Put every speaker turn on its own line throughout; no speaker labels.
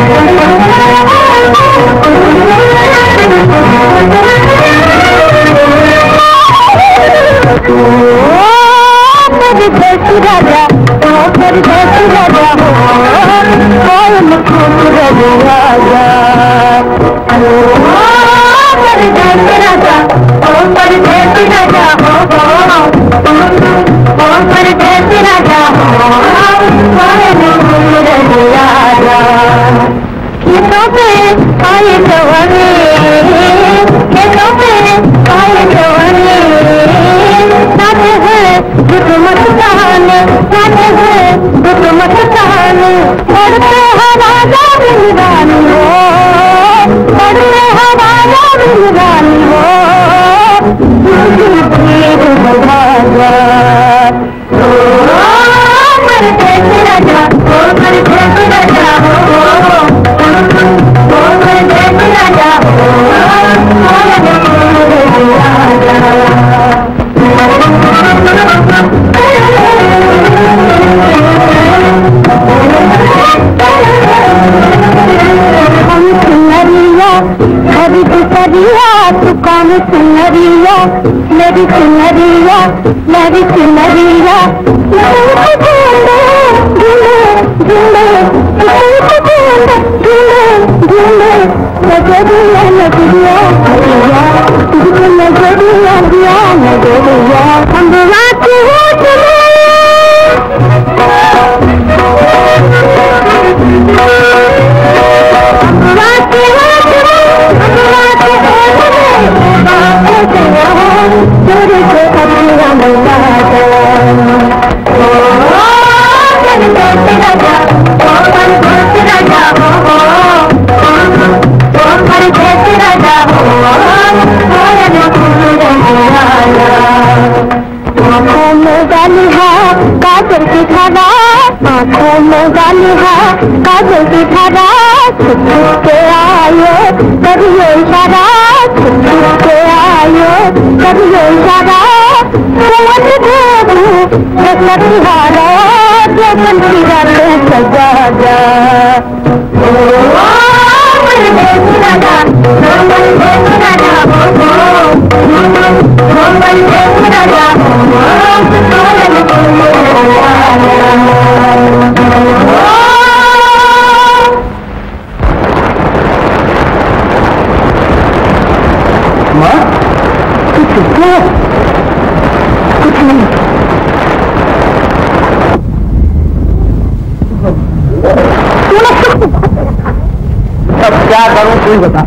बता।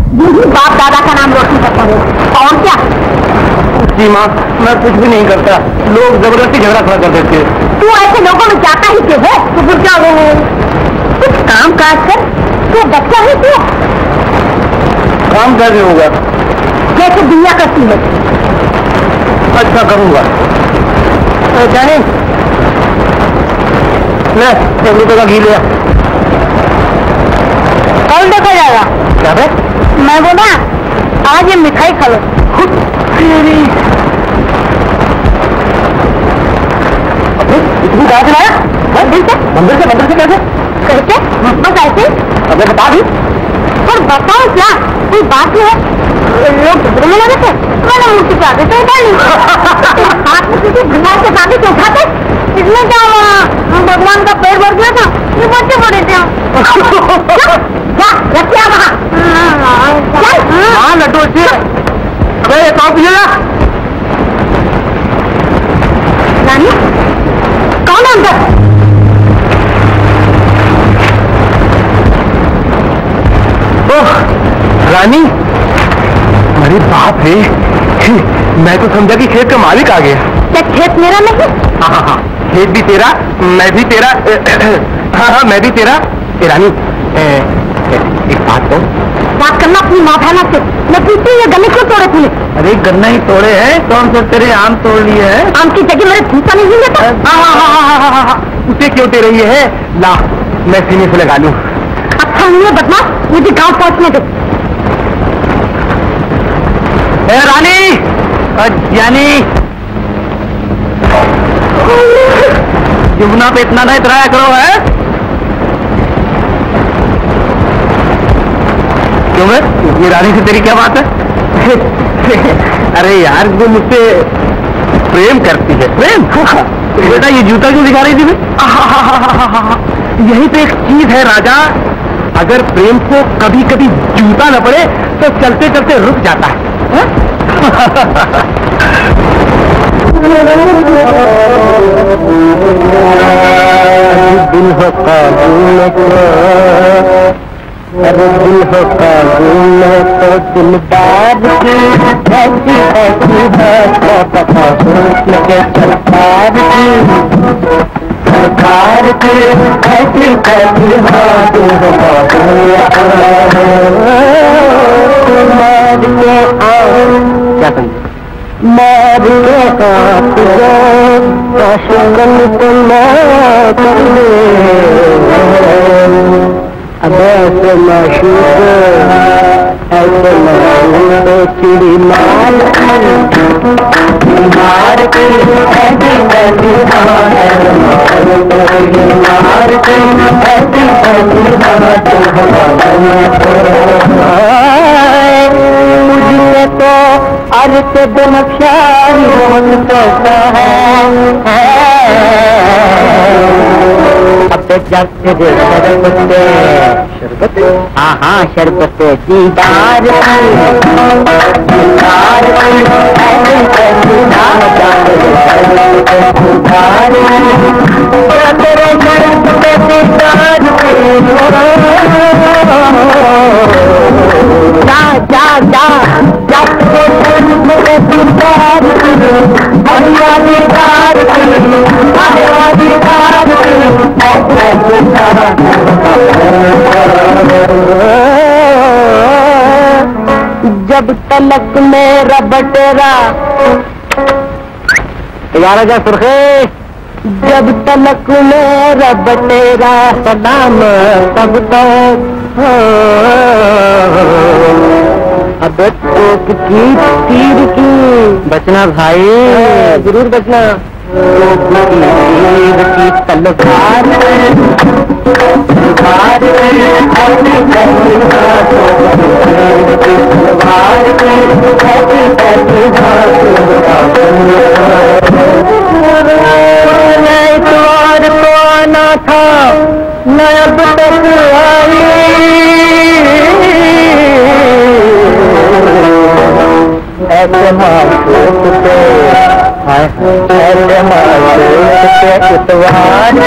बाप दादा का नाम रोशन करता है और क्या?
जी माँ, मैं कुछ भी नहीं करता, लोग जबरदस्ती झगड़ा खड़ा कर देते हैं।
तू ऐसे लोगों में जाता ही क्यों है?
तो फिर क्या हो?
कुछ काम काज कर, तू बच्चा ही क्यों?
काम कैसे होगा?
जैसे दुनिया करती है।
अच्छा करूँगा। जाने ले 100 रुपये का घी लिया।
कल देखा जाएगा।
क्या है?
मैं बोला आज ये मिठाई खा लो।
इतनी कहाँ से लाया? मंदिर से कैसे?
कैसे? बस ऐसे।
अबे बता दी।
पर बताओ क्या, कोई बात नहीं है। लोग झगड़ने लगे थे, मैंने मूर्ति पे आगे तो उठा ली। हाथ में किसी भगवान के आगे तो उठाते, इसमें क्या भगवान का पेड़ भर गया था, ये बच्चे पड़े थे। रखिया वहाँ।
हाँ लड्डू अच्छी है। अबे ये कौन पिएगा?
रानी कौन है अंदर?
ओह रानी, अरे बाप रे, मैं तो समझा कि खेत का मालिक आ गया।
क्या खेत मेरा नहीं?
हाँ, खेत भी तेरा, मैं भी तेरा। हाँ, मैं भी तेरा। रानी एक बात तो
बात करना अपनी माँ बहना से। मैं पूछती हूँ ये गन्ने क्यों तोड़े तूने?
अरे गन्ना ही तोड़े हैं, कौन सा तेरे आम तोड़ लिए हैं?
आम की जगह मेरे भूसा नहीं मिल जाता।
हाँ, उसे क्यों दे रही है? ला मैं सीने से लगा लूं।
अच्छा नहीं है बदमाश, मुझे गांव पहुंचने दे।
रानी जानी, यमुना पे इतना नहीं इतराया करो है। क्यों मैं? ये रानी से तेरी क्या बात है? अरे यार वो मुझसे प्रेम करती है। प्रेम? बेटा ये जूता क्यों दिखा रही थी मैं? यही तो एक चीज है राजा, अगर प्रेम को कभी कभी जूता न पड़े तो चलते चलते रुक जाता है। दिल हो काबूल अरे दिल हो काबूल तो दिलदार की ऐसी ऐसी बात पता के सरकार की ऐसी ऐसी बात क्या समझे? मार के हाथ शगन तो मैं कर ले अब ऐसे माशूक ऐसे माशूक चिड़ी मार के ऐसी ऐसी मार के ऐसी मुझे तो अर्थ बनफ्यारी बहुत कैसा है अब जाते शरबत हाँ शरबत दीदार जब तलक मेरा बटेरा यार जा सुरखे जब तलक मेरा बटेरा सलाम तब तक अब टोक की तीर की बचना भाई जरूर बचना तीर की तलवार इतवार को आना था न अब तक आई ऐसे माशूक पे ऐसे माशूक पे इतवार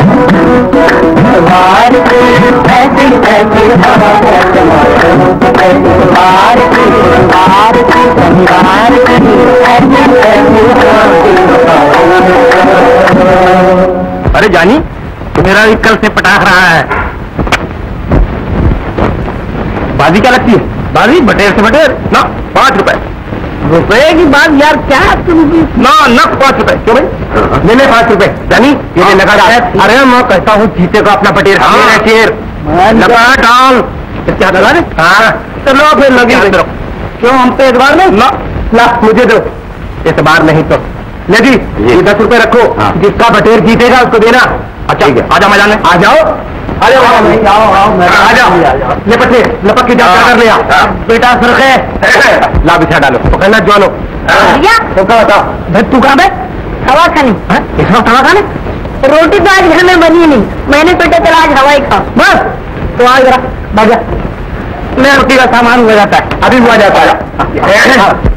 ऐसी ऐसी अरे जानी मेरा भी कल से पटाख रहा है। बाजी क्या लगती है? बाजी बटेर से बटेर ना 5 रुपए की बात यार क्या तुम ना 5 रुपए क्यों भाई? ले 5 रुपए जानी ये लगा रहा है। अरे मैं कहता हूँ जीते को अपना बटेर शेर लगा डाल क्या लगा रे? हाँ चलो फिर लगे क्यों हम पे एतबार नहीं ना मुझे दो एतबार नहीं तो ले जी ये 10 रुपए रखो। जिसका बटेर जीतेगा उसको देना। अच्छा ठीक है आजा मजा में आ जाओ। अरे आ जाओ लपटे लपक के जाओ कर लिया बेटा सुरखे ला बिछा डालो पकड़ना ज्वालो तो क्या बताओ भाई तू कहाँ है? हवा खानी इस वक्त हवा खाने? रोटी तो आज घर में बनी नहीं मैंने सोचा चला आज हवाई खाओ बस तो आज जरा बाजा मैं रोटी का सामान हो जाता है अभी हुआ जाता है।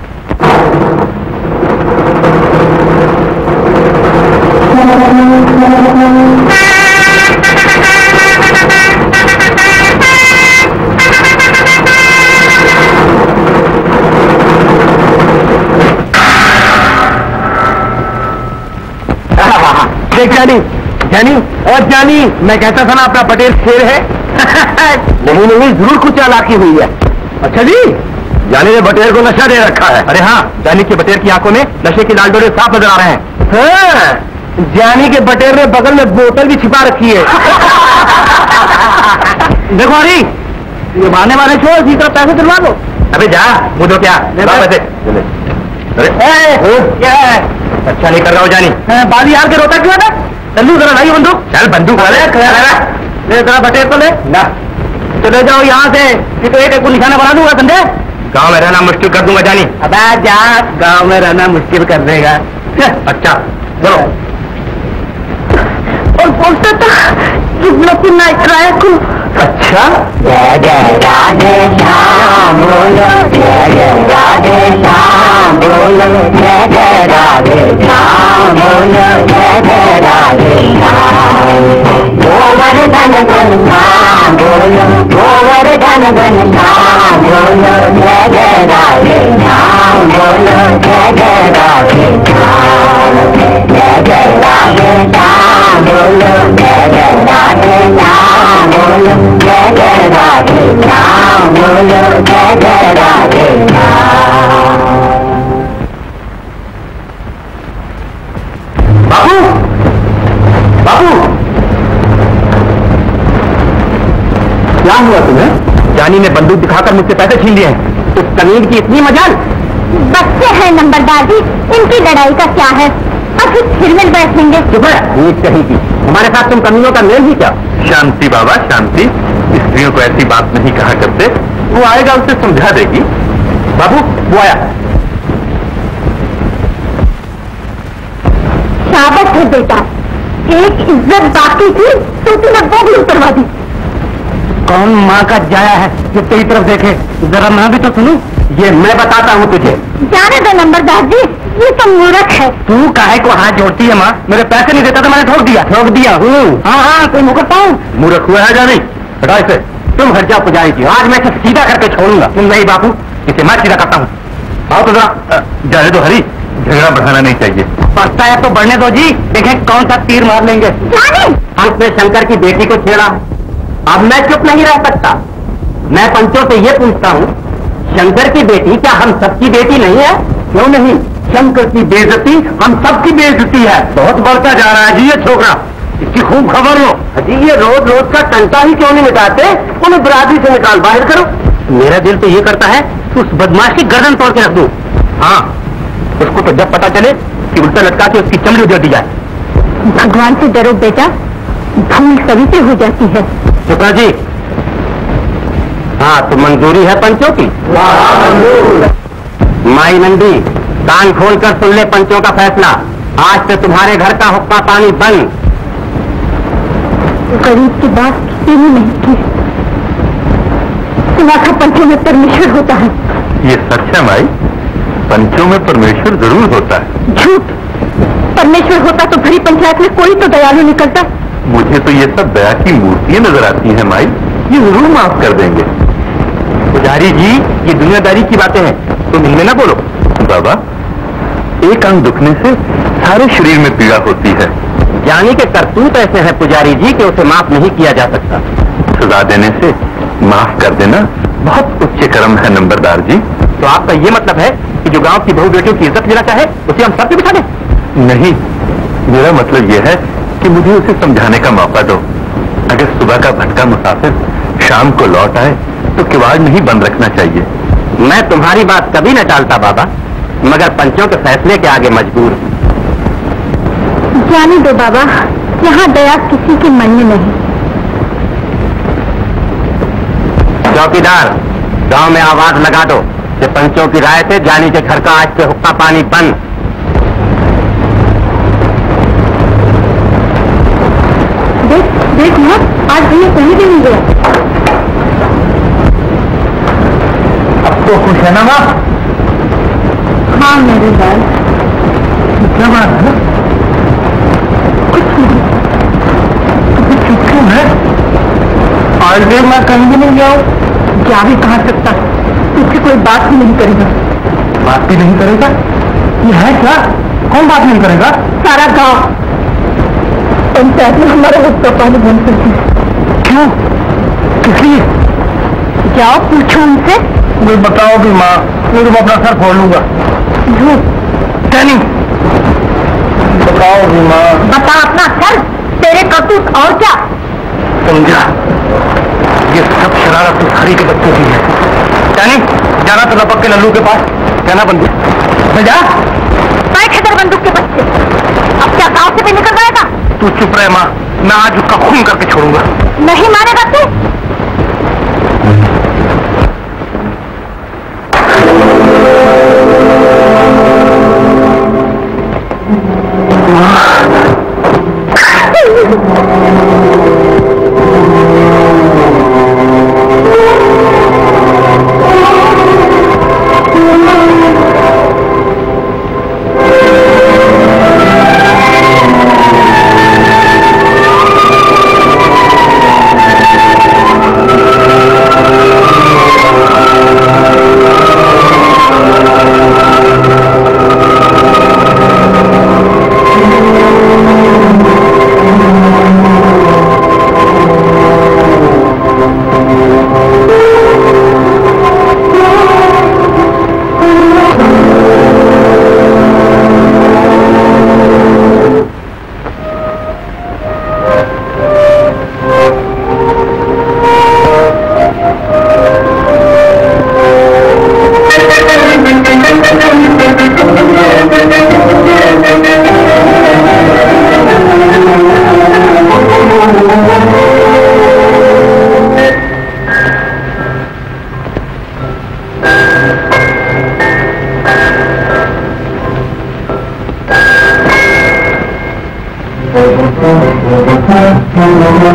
देख जानी और जानी मैं कहता था ना अपना पटेल शेर है। नहीं जरूर कुछ चालाकी हुई है। अच्छा जी जानी ने बटेर को नशा दे रखा है। अरे हाँ जानी के बटेर की आंखों में नशे की लाल डोरे साफ नजर आ रहे हैं। हाँ जानी के बटेर ने बगल में बोतल भी छिपा रखी है। देखो अरे ये मारने वाले छोड़ इसी तरह पैसे दिलवा दो। अबे जा मुझे क्या पैसे क्या है? अच्छा नहीं कर रहा हूँ जानी बाजी यार के रोता क्यों था? चलू जरा भाई बंदूक चल बंदूक वाले जरा बटेर तो ले ना चले जाओ यहाँ से, नहीं तो एक को निशाना बना दूंगा समझे। गाँव में रहना मुश्किल कर दूंगा जानी। अब जा, गाँव में रहना मुश्किल कर देगा। अच्छा चलो।
और बोलता था कितना की नाइट राय को।
अच्छा
जय जय राधे श्याम बोलो, जय जय राधे श्याम बोलो, जय जय राधे श्याम बोलो, जय जय राधे श्याम। गोवर्धन घन श्याम बोलो, गोवर्धन घन श्याम बोलो, जय जय राधे श्याम बोलो, जय जय राधे श्याम। जय जय राधे श्याम बोलो, जय जय राधे श्याम बोलो, जय जय राधे श्याम बोलो, जय जय राधे श्याम।
बाबू, बाबू, क्या हुआ तुम्हें? जानी ने बंदूक दिखाकर मुझसे पैसे छीन लिए हैं। उस कमीज की इतनी मजाल।
बच्चे हैं नंबरदार जी, इनकी लड़ाई का क्या है, अभी फिर मिल बैठेंगे।
चुप है, नीच कहीं की। हमारे साथ तुम कमीनों का मेल ही क्या? शांति बाबा शांति, स्त्रियों को ऐसी बात नहीं कहा करते। वो आएगा, उसे समझा देगी। बाबू वो आया।
शाबाश है बेटा, एक इज्जत बाकी थी तो तूने बोगली उतरवा दी।
कौन माँ का जाया है जो तेरी तरफ देखे? जरा मैं भी तो सुनूं। ये मैं बताता हूँ तुझे।
जाने दो नंबरदार जी, ये तो मूर्ख है।
तू काहे को हाथ जोड़ती है माँ? मेरे पैसे नहीं देता तो मैंने ठोक दिया। ठोक दिया हूँ। हाँ हाँ, कोई मुकरता हूँ। मूर्ख हुआ है जानी। हटा इसे। तुम हट जाओ पुजारी जी, आज मैं इसे सीधा करके छोड़ूंगा। तुम नहीं बापू, इसे मैं सीधा करता हूँ। आओ तो जरा। जाने दो हरी, झगड़ा बढ़ाना नहीं चाहिए। पड़ता है तो बढ़ने दो जी, देखें कौन सा तीर मार लेंगे। हमने शंकर की बेटी को छेड़ा, अब मैं चुप नहीं रह सकता। मैं पंचों से ये पूछता हूँ, शंकर की बेटी क्या हम सबकी बेटी नहीं है? क्यों नहीं? शंकर की बेइज्जती हम सबकी बेइज्जती है। बहुत बढ़ता जा रहा है जी ये छोकरा, इसकी खूब खबर लो। अजी ये रोज रोज का टंटा ही क्यों नहीं मिटाते? उन्हें बरादरी से निकाल बाहर करो। मेरा दिल तो ये करता है कि उस बदमाश की गर्दन तोड़ के रख दूं। हाँ, उसको तो जब पता चले कि उल्टा लटका के उसकी चमड़ी उधेड़ दी जाए।
भगवान से डरो बेटा, भूल सभी से हो जाती है।
शुक्ला जी, हाँ तो मंजूरी है पंचों की? माई नंदी, कान खोलकर सुन ले पंचों का फैसला। आज से तुम्हारे घर का हुक्का पानी बंद।
गरीब की बात किसी ने नहीं की। सुना था पंचों में परमेश्वर होता है।
ये सच है माई, पंचों में परमेश्वर जरूर होता है।
झूठ, परमेश्वर होता तो भरी पंचायत में कोई तो दयालु निकलता।
मुझे तो ये सब दया की मूर्तियां नजर आती हैं माई, ये जरूर माफ कर देंगे। पुजारी जी, ये दुनियादारी की बातें हैं, तुम इनमें ना बोलो। बाबा, एक अंग दुखने से सारे शरीर में पीड़ा होती है। जानी के करतूत ऐसे हैं पुजारी जी कि उसे माफ नहीं किया जा सकता। सजा देने से माफ कर देना बहुत उच्च कर्म है नंबरदार जी। तो आपका ये मतलब है कि जो गांव की बहू बेटियों की इज्जत लेना चाहे उसे हम सब पे बिठा दें? नहीं, मेरा मतलब यह है कि मुझे उसे समझाने का मौका दो। अगर सुबह का भटका मुसाफिर शाम को लौट आए तो किवाड़ नहीं बंद रखना चाहिए। मैं तुम्हारी बात कभी न टालता बाबा, मगर पंचों के फैसले के आगे मजबूर।
जाने दो बाबा, यहाँ दया किसी के मन में नहीं।
चौकीदार, गांव में आवाज लगा दो कि पंचों की राय से जानी के घर का आज से हुक्का पानी बंद।
देख देख माँ, आज भैया कहीं भी नहीं गया।
अब तो खुश है ना माँ?
हाँ मेरे लाल।
क्या बात है? क्यों है? आज देर मैं कहीं भी नहीं गया हूँ।
जा भी कहा सकता, तुझसे कोई बात भी नहीं करेगा।
बात भी नहीं करेगा? ये है क्या? कौन बात नहीं करेगा?
सारा गांव। पंचायत में हमारा हुक्का पानी बंद कर दिया।
क्यों? किस लिए?
जाओ पूछो उनसे।
मुझे बताओगी माँ, मैं तुम अपना सर फोड़ लूंगा। क्या नहीं? बताओगी माँ?
बता अपना सर, तेरे करतूत और क्या?
समझा, ये सब शरारत उस हरी के बच्चों की है। क्या नहीं? जाना तो लपक के लल्लू के पास, कहना बंदूक जा।
खतर बंदूक के बच्चे, अब क्या गांव से भी निकल जाएगा?
तू चुप रहे माँ, मैं आज उसका खून करके छोड़ूंगा।
नहीं मानेगा तू?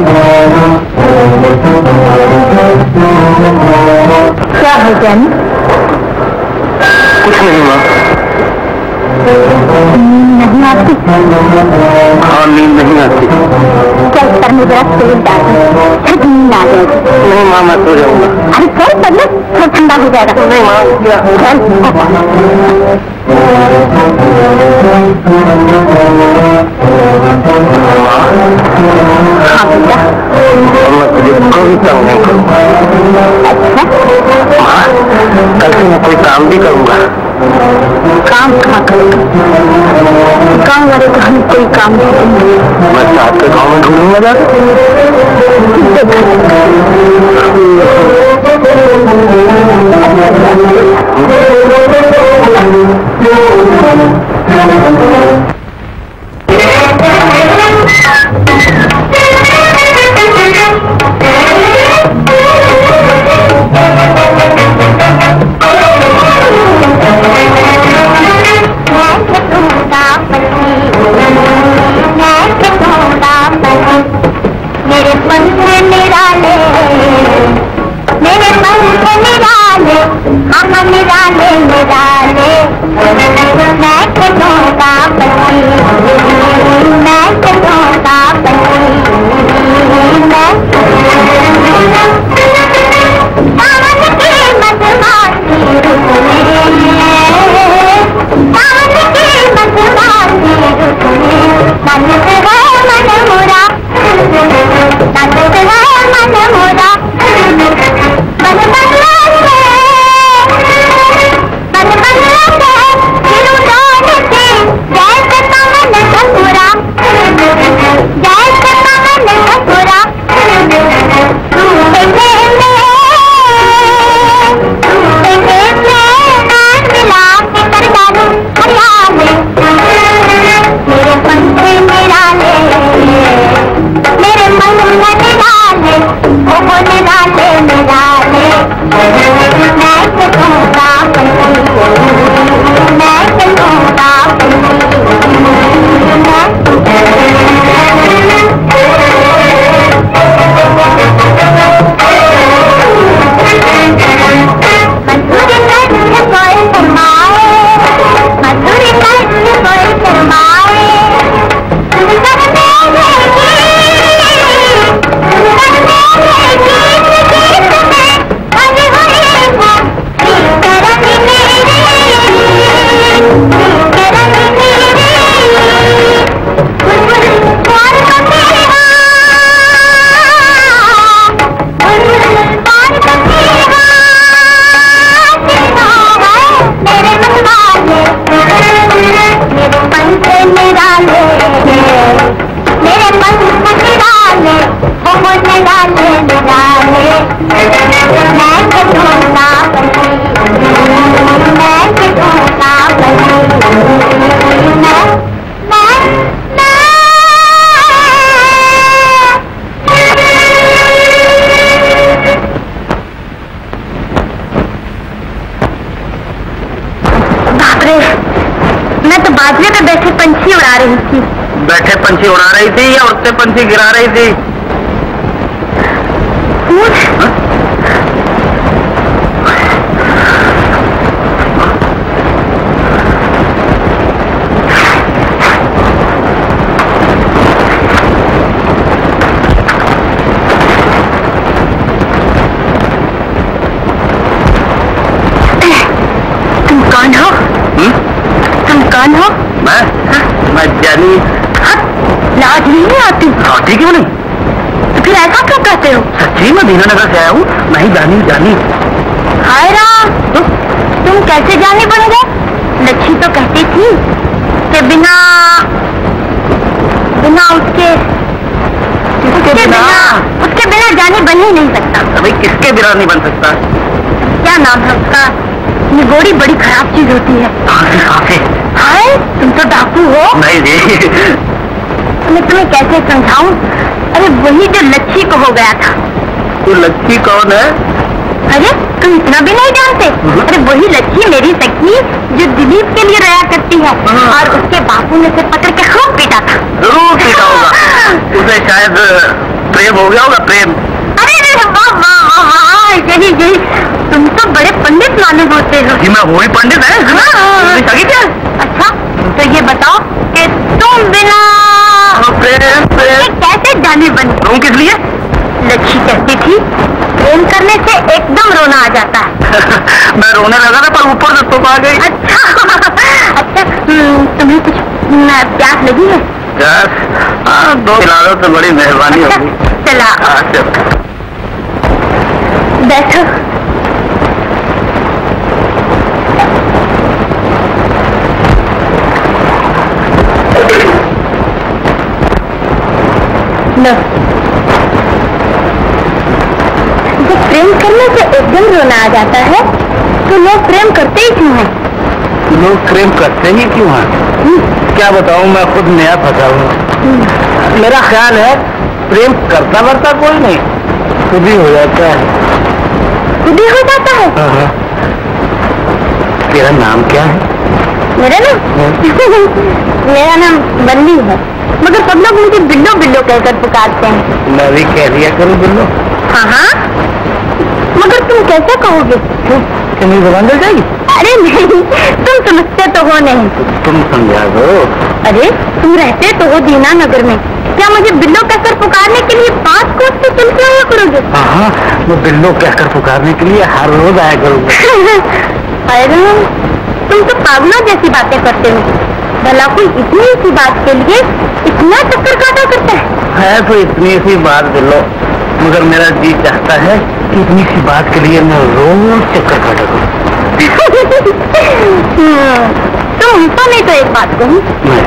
क्या है जानी?
कुछ नहीं माँ।
नहीं आती?
हाँ, नींद नहीं आती।
चल सर में जरा तेल डाल, फिर नींद आ जाएगी।
नहीं माँ, मैं सो जाऊंगा।
अरे चल पहले, फिर ठंडा हो जाएगा।
नहीं माँ,
हाँ बेटा।
मैं तुझे कोई काम नहीं करूँगा।
अच्छा
माँ, कल से मैं कोई काम भी करूँगा।
काम कहाँ करूँगा? गाँव वाले तो हम कोई काम नहीं करेंगे।
मैं साथ के गाँव में ढूंढूंगा जाकर।
मेरे पंख निराले, मेरे पंख निराले, हम निराले निराले, मैं खतों का पति, मैं खतों का पति, मैं सावन की मधुमासी रुत में, सावन की मधुमासी रुत में, नन्द है मन मोरा, नन्द है मन मोरा, मन बंगला से, मन बंगला से, फिर उड़ान से, जैसे पवन ठकुरा, जैसे पवन ठकुरा, रूठे में नाम मिला के कर डालूं हरियाले, मेरे पंख निराले, मेरे पंख निराले, ओहो निराले निराले, मैं किसों का पति, मैं किसों का मधुर नृत्य कोई शर्माए, मधुर नृत्य कोई शर्माए, सुंदर मेरे गीत, सुंदर मेरे गीत गीत में बने हुए हैं श्रीकरण मेरे, श्रीकरण मेरे, बुलबुल कौन को तेरे बुलबुल कौन को तेरे मेरे मतवाले, मेरे पंख निराले, मेरे पंख निराले, ओहो निराले निराले, मैं किसों का पति, मैं किसों का पति, मैं बाप रे, मैं तो बाजरे पे बैठे पंछी उड़ा रही थी।
बैठे पंछी उड़ा रही थी या उड़ते पंछी गिरा रही थी?
तुम कौन हो? तुम कौन हो?
मैं जानी।
लाज नहीं आती?
आती क्यों नहीं?
तो फिर ऐसा क्यों कहते हो?
सच्ची मैं दीनानगर से आया हूँ। नहीं जानी जानी।
हाय राम, तुम कैसे जानी बन गए? लच्छी तो कहती थी कि बिना उसके बिना जानी बन ही नहीं सकता।
भाई किसके बिना नहीं बन सकता?
क्या नाम है उसका? निगोड़ी बड़ी खराब चीज होती है। हाय, तुम तो डाकू हो।
नहीं जी।
मैं तुम्हें कैसे समझाऊं? अरे वही जो लच्छी को हो गया था।
वो लच्छी कौन है?
अरे तुम इतना भी नहीं जानते? अरे वही लच्छी मेरी सखी जो दिलीप के लिए रोया करती है और उसके बापू ने से पकड़ के खूब पीटा था।
जरूर पीटा होगा। उसे शायद प्रेम हो गया होगा, प्रेम।
अरे यही तुम तो बड़े पंडित मालूम होते हो।
कि मैं वही पंडित है? क्या?
अच्छा तो ये बताओ कि तुम बिना
प्रेम
कैसे जाने बने?
तुम किस लिए?
लक्ष्मी कहती थी प्रेम करने से एकदम रोना आ जाता है।
मैं रोने लगा था पर ऊपर से तुम आ गई।
अच्छा तुम्हें कुछ प्यास लगी है?
हाँ, दो पिला दो तो बड़ी मेहरबानी होगी।
चला बैठो। लो, जब प्रेम करने से एकदम रोना आ जाता है तो लोग प्रेम करते ही क्यों हैं?
लोग प्रेम करते ही क्यों हैं? क्या बताऊं, मैं खुद नया फंसा हूँ। मेरा ख्याल है प्रेम करता करता कोई नहीं, खुद ही हो जाता है।
खुद ही हो जाता है?
हाँ। तेरा नाम क्या है?
मेरा नाम मेरा नाम बल्ली है, मगर सब लोग मुझे बिल्लो बिल्लो कहकर पुकारते हैं।
मैं भी कह दिया करूँ बिल्लो।
हाँ, मगर तुम कैसे कहोगे?
क्या मेरी जबान दे जाएगी?
अरे नहीं, तुम समझते तो हो नहीं।
तुम समझा दो।
अरे तुम रहते तो हो दीना नगर में, क्या मुझे बिल्लो कहकर पुकारने के लिए 5 कोस से चल के आया करोगे?
हाँ, मैं बिल्लो कहकर पुकारने के लिए हर रोज आया करूँगा।
अरे तुम तो पागलों जैसी बातें करते हो। भला कोई इतनी सी बात के लिए इतना चक्कर काटा करता
है तो इतनी सी बात बिल्लो, मगर मेरा जी चाहता है कि इतनी सी बात के लिए मैं रोज चक्कर काटा करूँ।
तुम हमको नहीं तो एक बात कहूँ,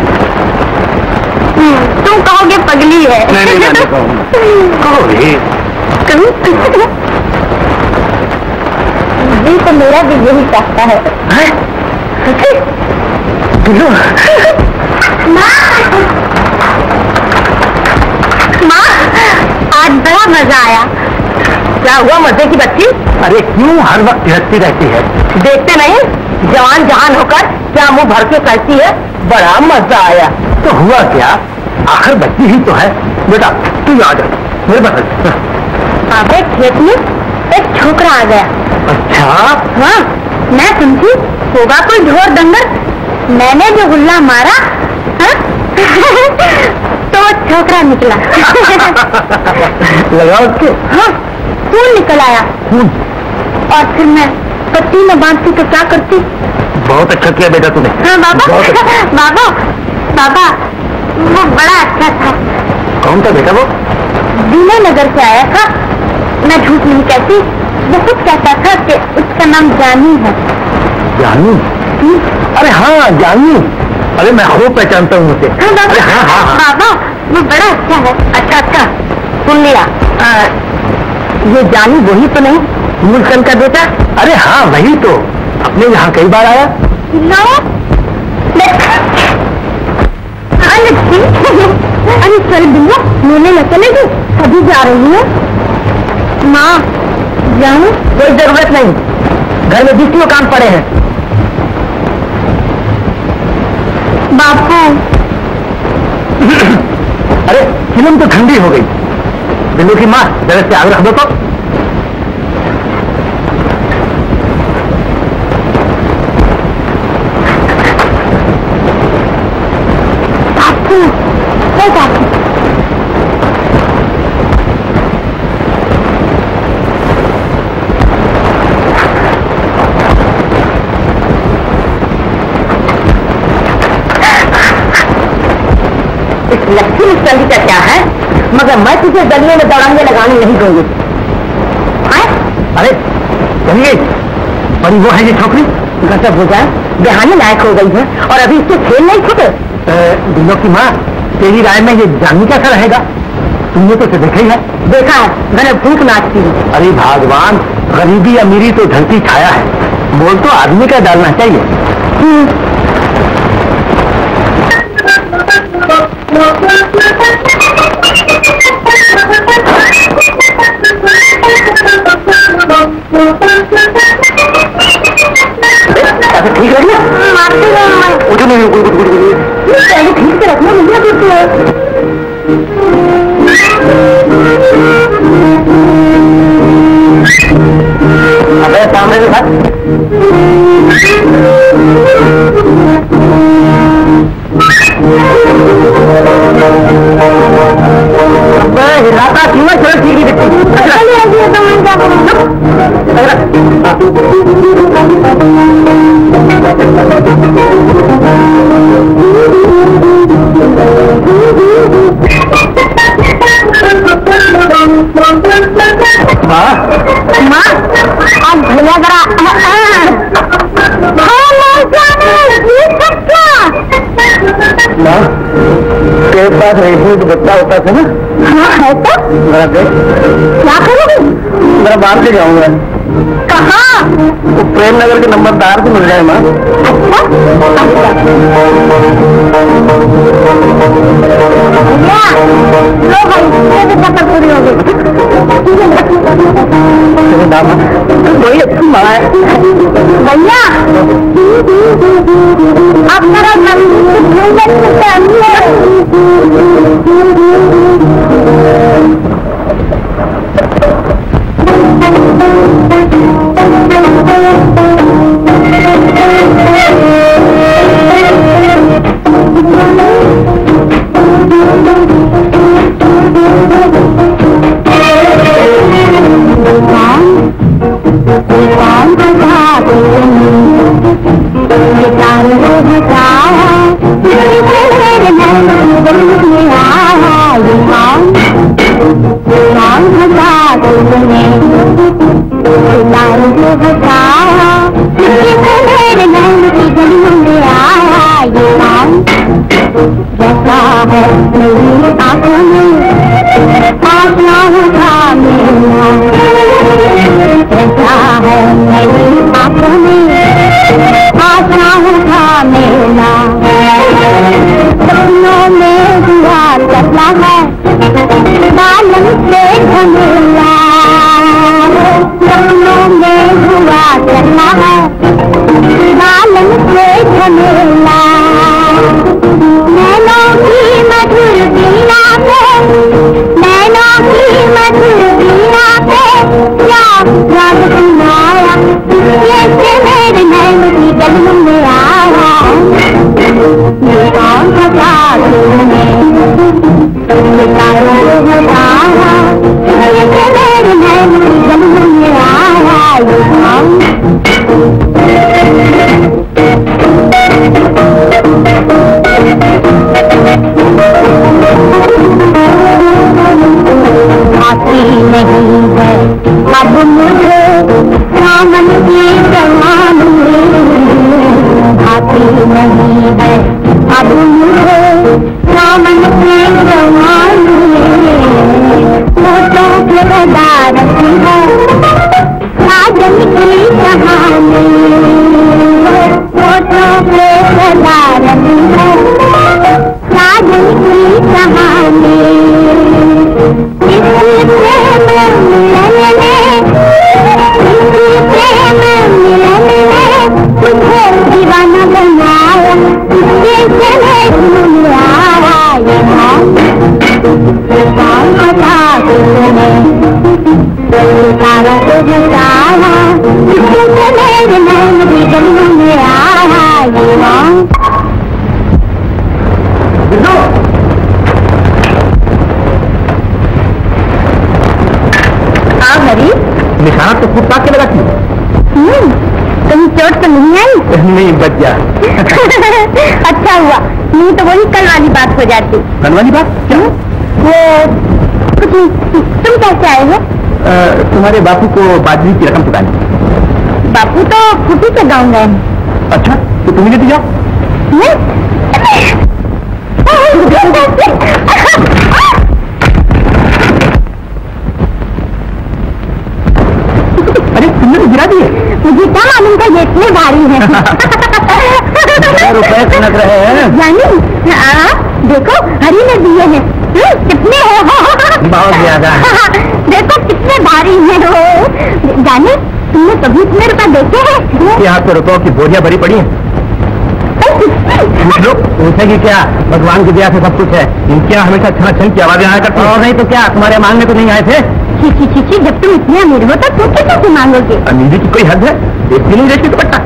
तुम कहोगे पगली है।
नहीं कहोगे।
जी तो मेरा भी यही चाहता है। माँ, आज बड़ा मजा आया।
क्या हुआ मजे की बच्ची?
अरे क्यों हर वक्त थिरकती रहती है?
देखते नहीं जवान जहान होकर क्या मुंह भर के कहती है बड़ा मजा आया।
तो हुआ क्या, आखिर बच्ची ही तो है। बेटा तू आ जा मेरे पास।
आगे खेत में एक छोकरा आ गया।
अच्छा?
हाँ, मैं समझी होगा कोई ढोर डंगर। मैंने जो गुल्ला मारा हाँ? तो छोकरा निकला।
लगा उसके?
हाँ, खून निकल आया। और फिर मैं पट्टी में बांधती तो क्या करती?
बहुत अच्छा किया बेटा तूने।
हाँ बाबा। बाबा बाबा वो बड़ा अच्छा था।
कौन था बेटा वो?
दीना नगर से आया था। मैं झूठ नहीं कहती, वो खुद कहता था कि उसका नाम जानी है।
जानू? अरे हाँ जानू, अरे मैं खूब पहचानता हूँ उसे।
हाँ बाबा।
हाँ।
बाबा वो बड़ा अच्छा है।
अच्छा सुन लिया। ये जानी वही तो नहीं मूलचंद का बेटा?
अरे हाँ वही तो, अपने यहाँ कई बार आया।
अरे चल बिल्लो, मेले न चलेगी, अभी जा रही है। माँ जाऊँ?
कोई जरूरत नहीं, घर में 20 काम पड़े हैं।
बापू
अरे फिल्म तो ठंडी हो गई। बिल्लू की माँ जरा से आग रख दो तो।
बापू क्या बापू?
लक्ष्मी चंदी का क्या है, मगर मैं तुझे गलियों में दौड़ाने लगाने नहीं दूंगी।
अरे चलिए, और वो है ये छोकरी
गजब हो जाए, बेहाने लायक हो गई है और अभी इसके खेल नहीं छूटे।
बिल्लो की माँ, तेरी राय में ये जानू कैसा रहेगा? तुमने तो इसे देखा ही है।
देखा है, मैंने भूख नाचती हूँ।
अरे भगवान, गरीबी अमीरी तो धरती छाया है, बोल तो आदमी का डालना चाहिए। ठीक है ना? उठ नहीं,
पहले ठीक से रखना, मुझे
नहीं दिखती।
चलिए आइए तो मैं क्या
माँ
माँ अब भैया जरा
माँ तेरे पास रेशमी का बच्चा होता था ना?
हाँ है तो
मेरा देख,
क्या करोगे?
मेरा बाहर ले जाऊंगा।
कहाँ?
वो प्रेम नगर के नंबरदार से मिल जाए माँ।
अच्छा लो भाई ये भी चक्कर पूरी हो गई।
वही अच्छी माँ है
भैया अब मेरा
निशाना तो फुटपाथ के लगा थी।
कहीं चोट तो नहीं आई?
नहीं बच गया।
अच्छा हुआ, नहीं तो वही कल वाली बात हो जाती।
कल वाली बात क्या?
वो तुम कैसे आए हो?
तुम्हारे बापू को बाजरी की रकम चुकानी।
बापू तो फुटी के गाँव गए।
अच्छा तो तुम लेती जाओ। अरे तुमने तो गिरा दिए।
मुझे क्या मालूम था ये इतने भारी है।
रुपए खनक रहे हैं।
जानी देखो हरी ने दिए हैं। कितने हैं?
बहुत ज्यादा।
देखो कितने भारी हैं वो। जानी तुमने कभी इतने रुपए देखे हैं?
यहाँ तो रुपयों की बोरियां भरी पड़ी हैं। पूछेगी क्या? भगवान की दया से सब कुछ है। इनके यहाँ हमेशा छन छन की आवाजें आया करती। और नहीं तो क्या, तुम्हारे मांगने तो नहीं आए थे?
छी, जब तुम इतने अमीर हो तो तुम कैसे मांगोगे?
अमीरी की कोई हद है? देखती नहीं रेशमी दुपट्टा।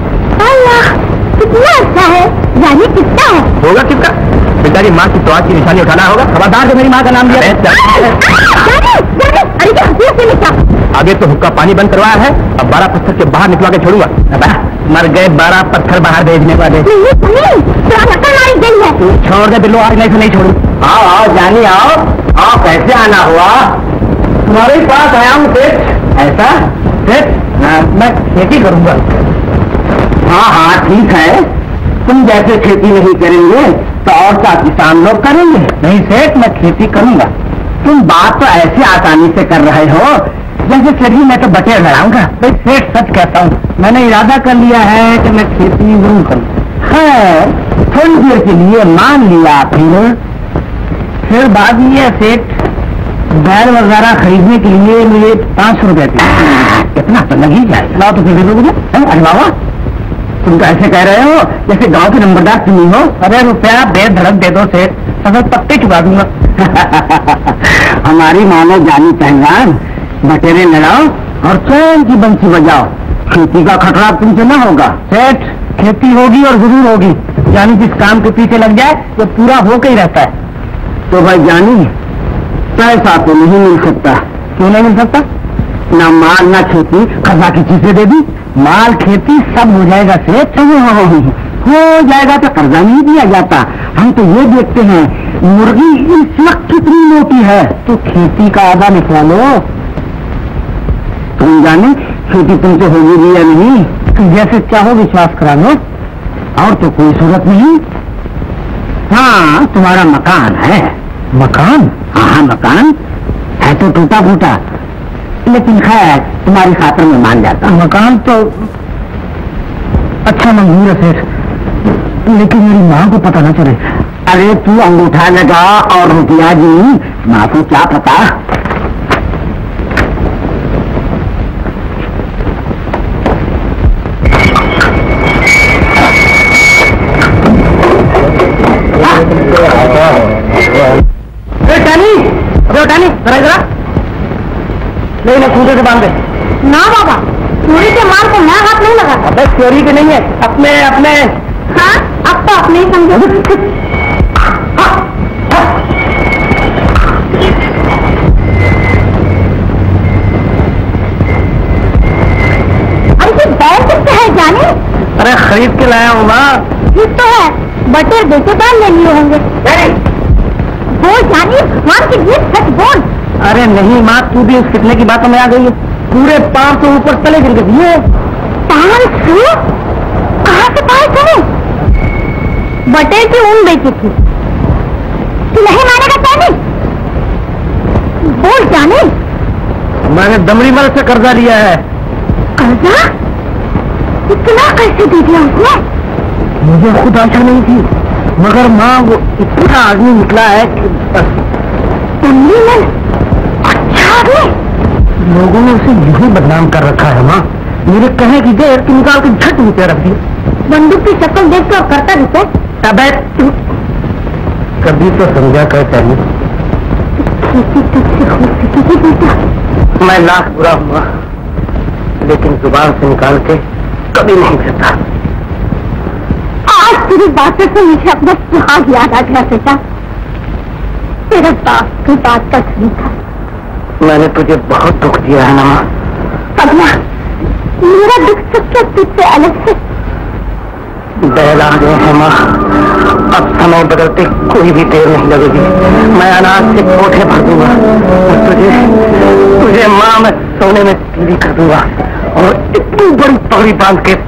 कितना अच्छा है। जानी कितना है?
होगा किसका? बेचारी माँ की तौर की निशानी उठाना होगा। खबरदार जो मेरी माँ का नाम लिया। आगे तो हुक्का पानी बंद करवाया है, अब 12 पत्थर के बाहर निकलवा के छोड़ूंगा। मर गए 12 पत्थर बाहर भेजने वाले। तू छोड़ दे बिल्लो, आज नहीं से नहीं छोड़ू। आओ आओ जानी आओ आओ, कैसे आना हुआ? तुम्हारे पास आया हूँ सेठ। ऐसा सेठ? मैं खेती करूंगा। हाँ हाँ ठीक है, तुम जैसे खेती नहीं करेंगे तो और क्या किसान लोग करेंगे? नहीं सेठ, मैं खेती करूंगा। तुम बात तो ऐसे आसानी से कर रहे हो जैसे सभी मैं तो बटेर लड़ाऊंगा। भाई सेठ सच कहता हूँ, मैंने इरादा कर लिया है कि मैं खेती जरूर करूँ। है थोड़ी देर के लिए मान लिया, फिर बात ये सेठ, बैल वगैरह खरीदने के लिए मुझे 500 रुपए थे। इतना तो लग ही जाएगा। ना तो फिर दे दोगे? अरे बाबा तुम तो ऐसे कह रहे हो जैसे गांव के नंबरदार तुम ही हो। अरे रुपया बेधड़क दे दो सेठ, अगर पत्ते चुका दूंगा। हमारी मानो जानी पहचान, बटेरे लड़ाओ और चैन की बंसी बजाओ, खेती का खतरा तुमसे न होगा। सेठ खेती होगी और जरूर होगी, जानी जिस काम के पीछे लग जाए वो पूरा होकर ही रहता है। तो भाई जानी पैसा तो नहीं मिल सकता। क्यों नहीं मिल सकता? ना माल ना खेती, खजा की चीजें दे दी, माल खेती सब हो जाएगा सेठ। हो जाएगा तो कर्जा नहीं दिया जाता। हम तो ये देखते हैं मुर्गी इस वक्त कितनी मोटी है, तो खेती का आधा निकला लो। तुम जाने खेती तुमसे होगी भी या नहीं, तो जैसे चाहो विश्वास करा लो, और तो कोई सूरत नहीं। हाँ तुम्हारा मकान है। मकान? हाँ मकान है तो टूटा फूटा, लेकिन खैर तुम्हारी खातिर में मान जाता। मकान तो अच्छा मंजूर है सेठ, लेकिन मेरी माँ को पता न चले। अरे तू अंगूठा लगा और रुपया जी, माँ को क्या पता। नहीं खूंटे से बांध दे।
ना बाबा, चोरी के माल को मैं हाथ नहीं लगा।
अबे चोरी के नहीं है, अपने अपने।
हाँ अब तो अपने ही समझो। अरे ये बैल किसका है जाने?
अरे खरीद के लाया हूँ माँ।
ठीक तो है, बटेर बेचे बैल ले लिए होंगे। बोल जानी, भगवान की जीत सच बोल।
अरे नहीं माँ, तू भी उस कितने की बातों में आ गई है। पूरे 500 ऊपर तले गिर दिए।
500? कहाँ से पाए तूने? बटेर की ऊन बेची थी। तू नहीं मानेगा जाने? बोल जाने।
मैंने दमड़ी मल से कर्जा लिया है।
कर्जा? इतना कैसे दे दिया उसने?
मुझे खुद आशा नहीं थी, मगर माँ वो इतना आदमी निकला है कि बस।
दमड़ी मल? अच्छा आदमी?
लोगों ने उसे यही बदनाम कर रखा है माँ। मेरे कहे की देर कि निकाल के झट नीचे रख दी।
बंदूक की शक्ल देख के करता दिखे।
अबे कभी तो समझा कर चाहिए।
खेती तुझसे हो सकेगी बेटा?
मैं लाख बुरा हुआ, लेकिन जुबान से निकाल के कभी नहीं कहता।
आज तेरी बातें से मुझे अपना सुहाग याद आ गया बेटा। तेरे बाप की बात का सही था।
मैंने तुझे बहुत दुख दिया है ना माँ।
अगला मेरा दुख सबसे तुझसे अलग है।
बैल आ गए हैं माँ, अब समय बदलते कोई भी देर नहीं लगेगी। मैं अनाज से कोठे भर दूंगा और तुझे माँ मैं सोने में पीली कर दूंगा और इतनी बड़ी पगड़ी बांध के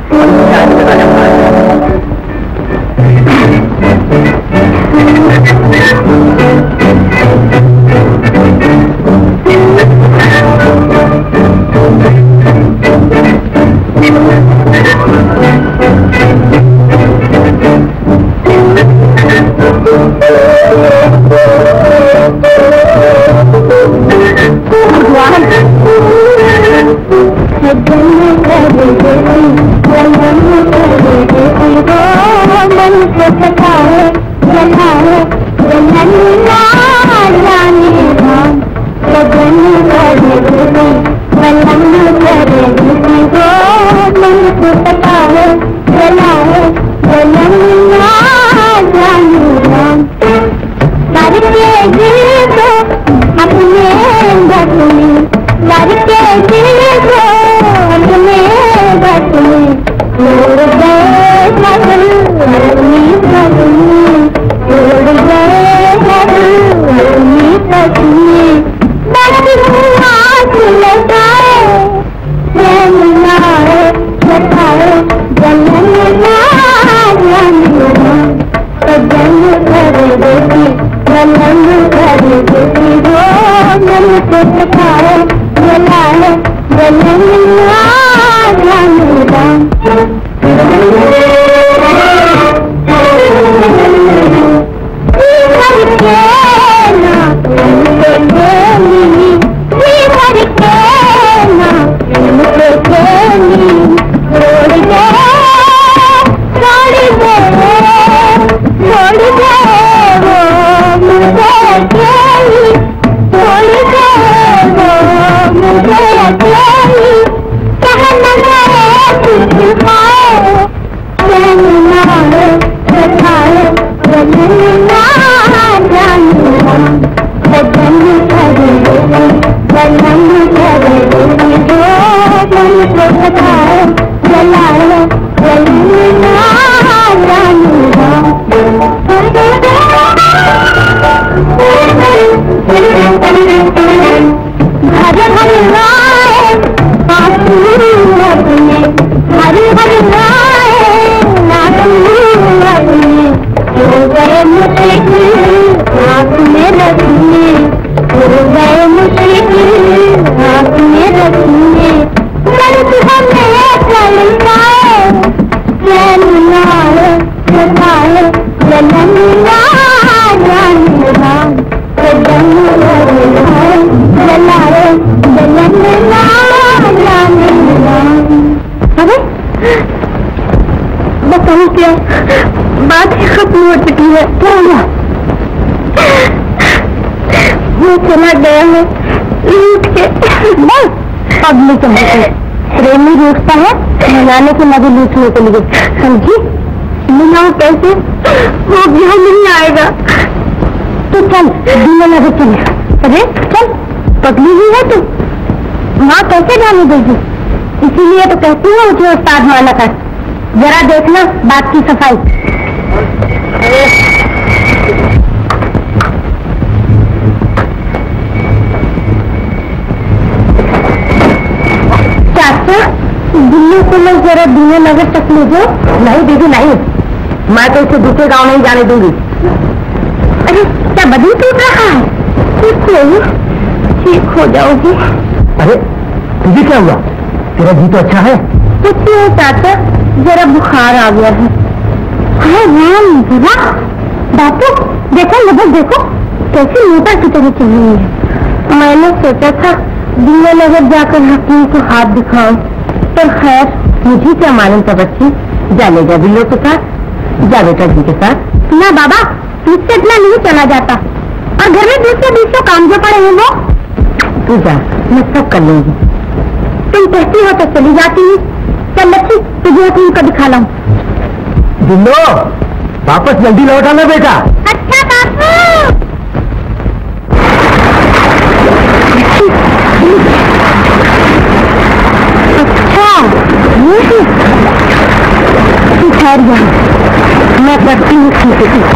अपने सखाए जलाए जलना जानूरा बात ही खत्म हो चुकी है। क्या हुआ? वो चला गया है लूट के। बस अब नहीं समझते प्रेमी रूठता है मिलाने के मजे लूटने के लिए, समझी? मिलाओ कैसे? वो भी नहीं आएगा। तो चल दूल्हे लगे चले। अरे चल, पगली ही है तू, माँ कैसे जाने देगी? इसीलिए तो कहती हूँ उसे उस्ताद माना कर। जरा देखना बात की सफाई। चाचा दिल्ली को मैं जरा दूल्हे नगर तक ले जाओ। नहीं दीदी नहीं, मैं तो इसे दूसरे गांव नहीं जाने दूंगी। अरे क्या बदली टूट रहा है? ठीक हो जाओगी। अरे तुझे क्या हुआ? तेरा जी तो अच्छा है। कुछ नहीं चाचा, जरा बुखार आ गया है। बापू देखो नजर देखो कैसी मोटा की तरह चल रही है। मैंने सोचा था दिल्ली नगर जाकर हकीम को हाथ दिखाओ, पर खैर मुझे क्या मालूम था बच्ची। जाने जा बिल्लो के साथ, जा बेटा जी के साथ। ना बाबा मुझसे इतना नहीं चला जाता, और घर में दूसरे काम जो पड़े हैं वो। तू जा, मैं सब कर लूंगी। तुम कहती हो तो चली जाती हूँ। चल बच्ची तुझे हकीम को दिखा लाऊं। बिल्लो वापस जल्दी लौट आना बेटा। अच्छा बापू। अच्छा ठहर जा, मैं करती हूँ ठीक।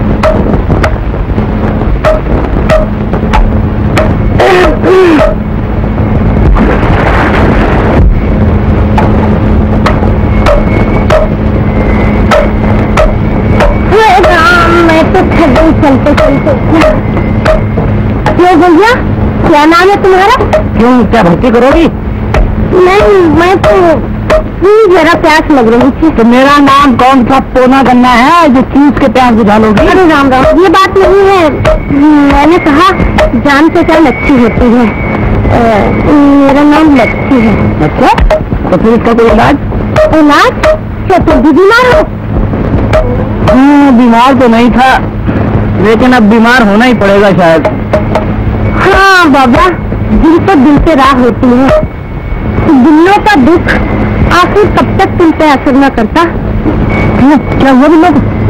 चलते चलते क्यों भैया, क्या नाम है तुम्हारा? क्यों क्या भर्ती करोगी? नहीं मैं तो जरा प्यास लग रही थी। तो मेरा नाम कौन सा पोना गन्ना है जो चीज के प्यास बुझा लोगी? अरे राम राम, ये बात नहीं है। मैंने कहा जान पहचान अच्छी होती है। मेरा नाम लक्ष्मी है। अच्छा तो फिर इसका कोई इलाज? इलाज? क्या तुम भी बीमार हो? बीमार तो नहीं था, लेकिन अब बीमार होना ही पड़ेगा शायद। हाँ बाबा, दिल तो दिल से राह होती है। दिलों का दुख आखिर कब तक तुम पे असर न करता? क्या हुआ बिल्लो?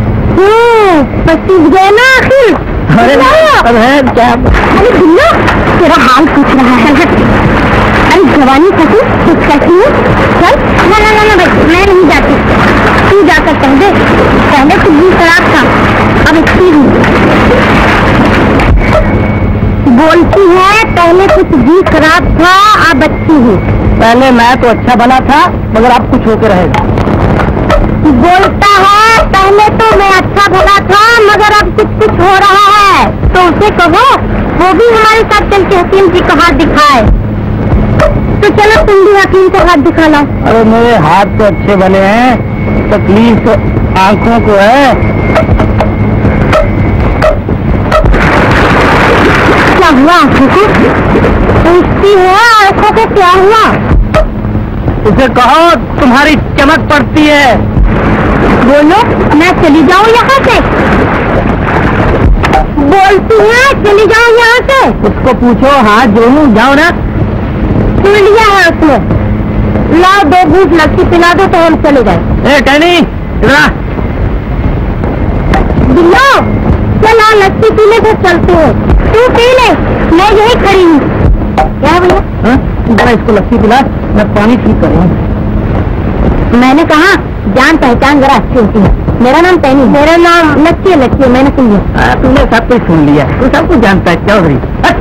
पसीज गए ना आखिर। अरे क्या? अरे बिल्लो तेरा हाल पूछ रहा है। अरे जवानी फंसी कुछ कहती हूँ। चल ना ना ना भाई मैं नहीं जाती, तू जाकर कह दे। पहले तो जी खराब था, अब अच्छी हूँ। बोलती है पहले कुछ जी खराब था अब अच्छी हूँ। पहले मैं तो अच्छा बना था मगर अब कुछ होकर रहेगा। बोलता है पहले तो मैं अच्छा भला था मगर अब कुछ हो रहा है, तो उसे कहो वो भी हमारे साथ चल के हकीम जी को हाथ दिखाए। तो चलो तुम भी हकीम को हाथ दिखा लो।
अरे मेरे हाथ तो अच्छे बने हैं, तकलीफ तो आंखों को है।
क्या हुआ आंखों को? पूछती है आंखों को क्या हुआ?
उसे कहो तुम्हारी चमक पड़ती है।
बोलो मैं चली जाऊं यहाँ से। बोलती है चली जाऊं यहाँ से।
उसको पूछो, हाथ जोड़ूं, जाओ ना।
सुन लिया है उसने। लाओ 2 घूंट लस्सी पिला दो तो हम चले जाए।
ए टहनी, इधर आ।
बिल्लो चलो लस्सी पीने से चलते हो। तू पी ले, मैं यही खड़ी हूँ। क्या भैया?
जरा इसको लस्सी पिला, मैं पानी ठीक करूँ।
मैंने कहा जान पहचान जरा अच्छी होती है। मेरा नाम टैनी, मेरा नाम लक्की है। लक्की है, मैंने सुन लिया।
तूने सब कुछ सुन लिया, तू सब कुछ जानता है चौधरी।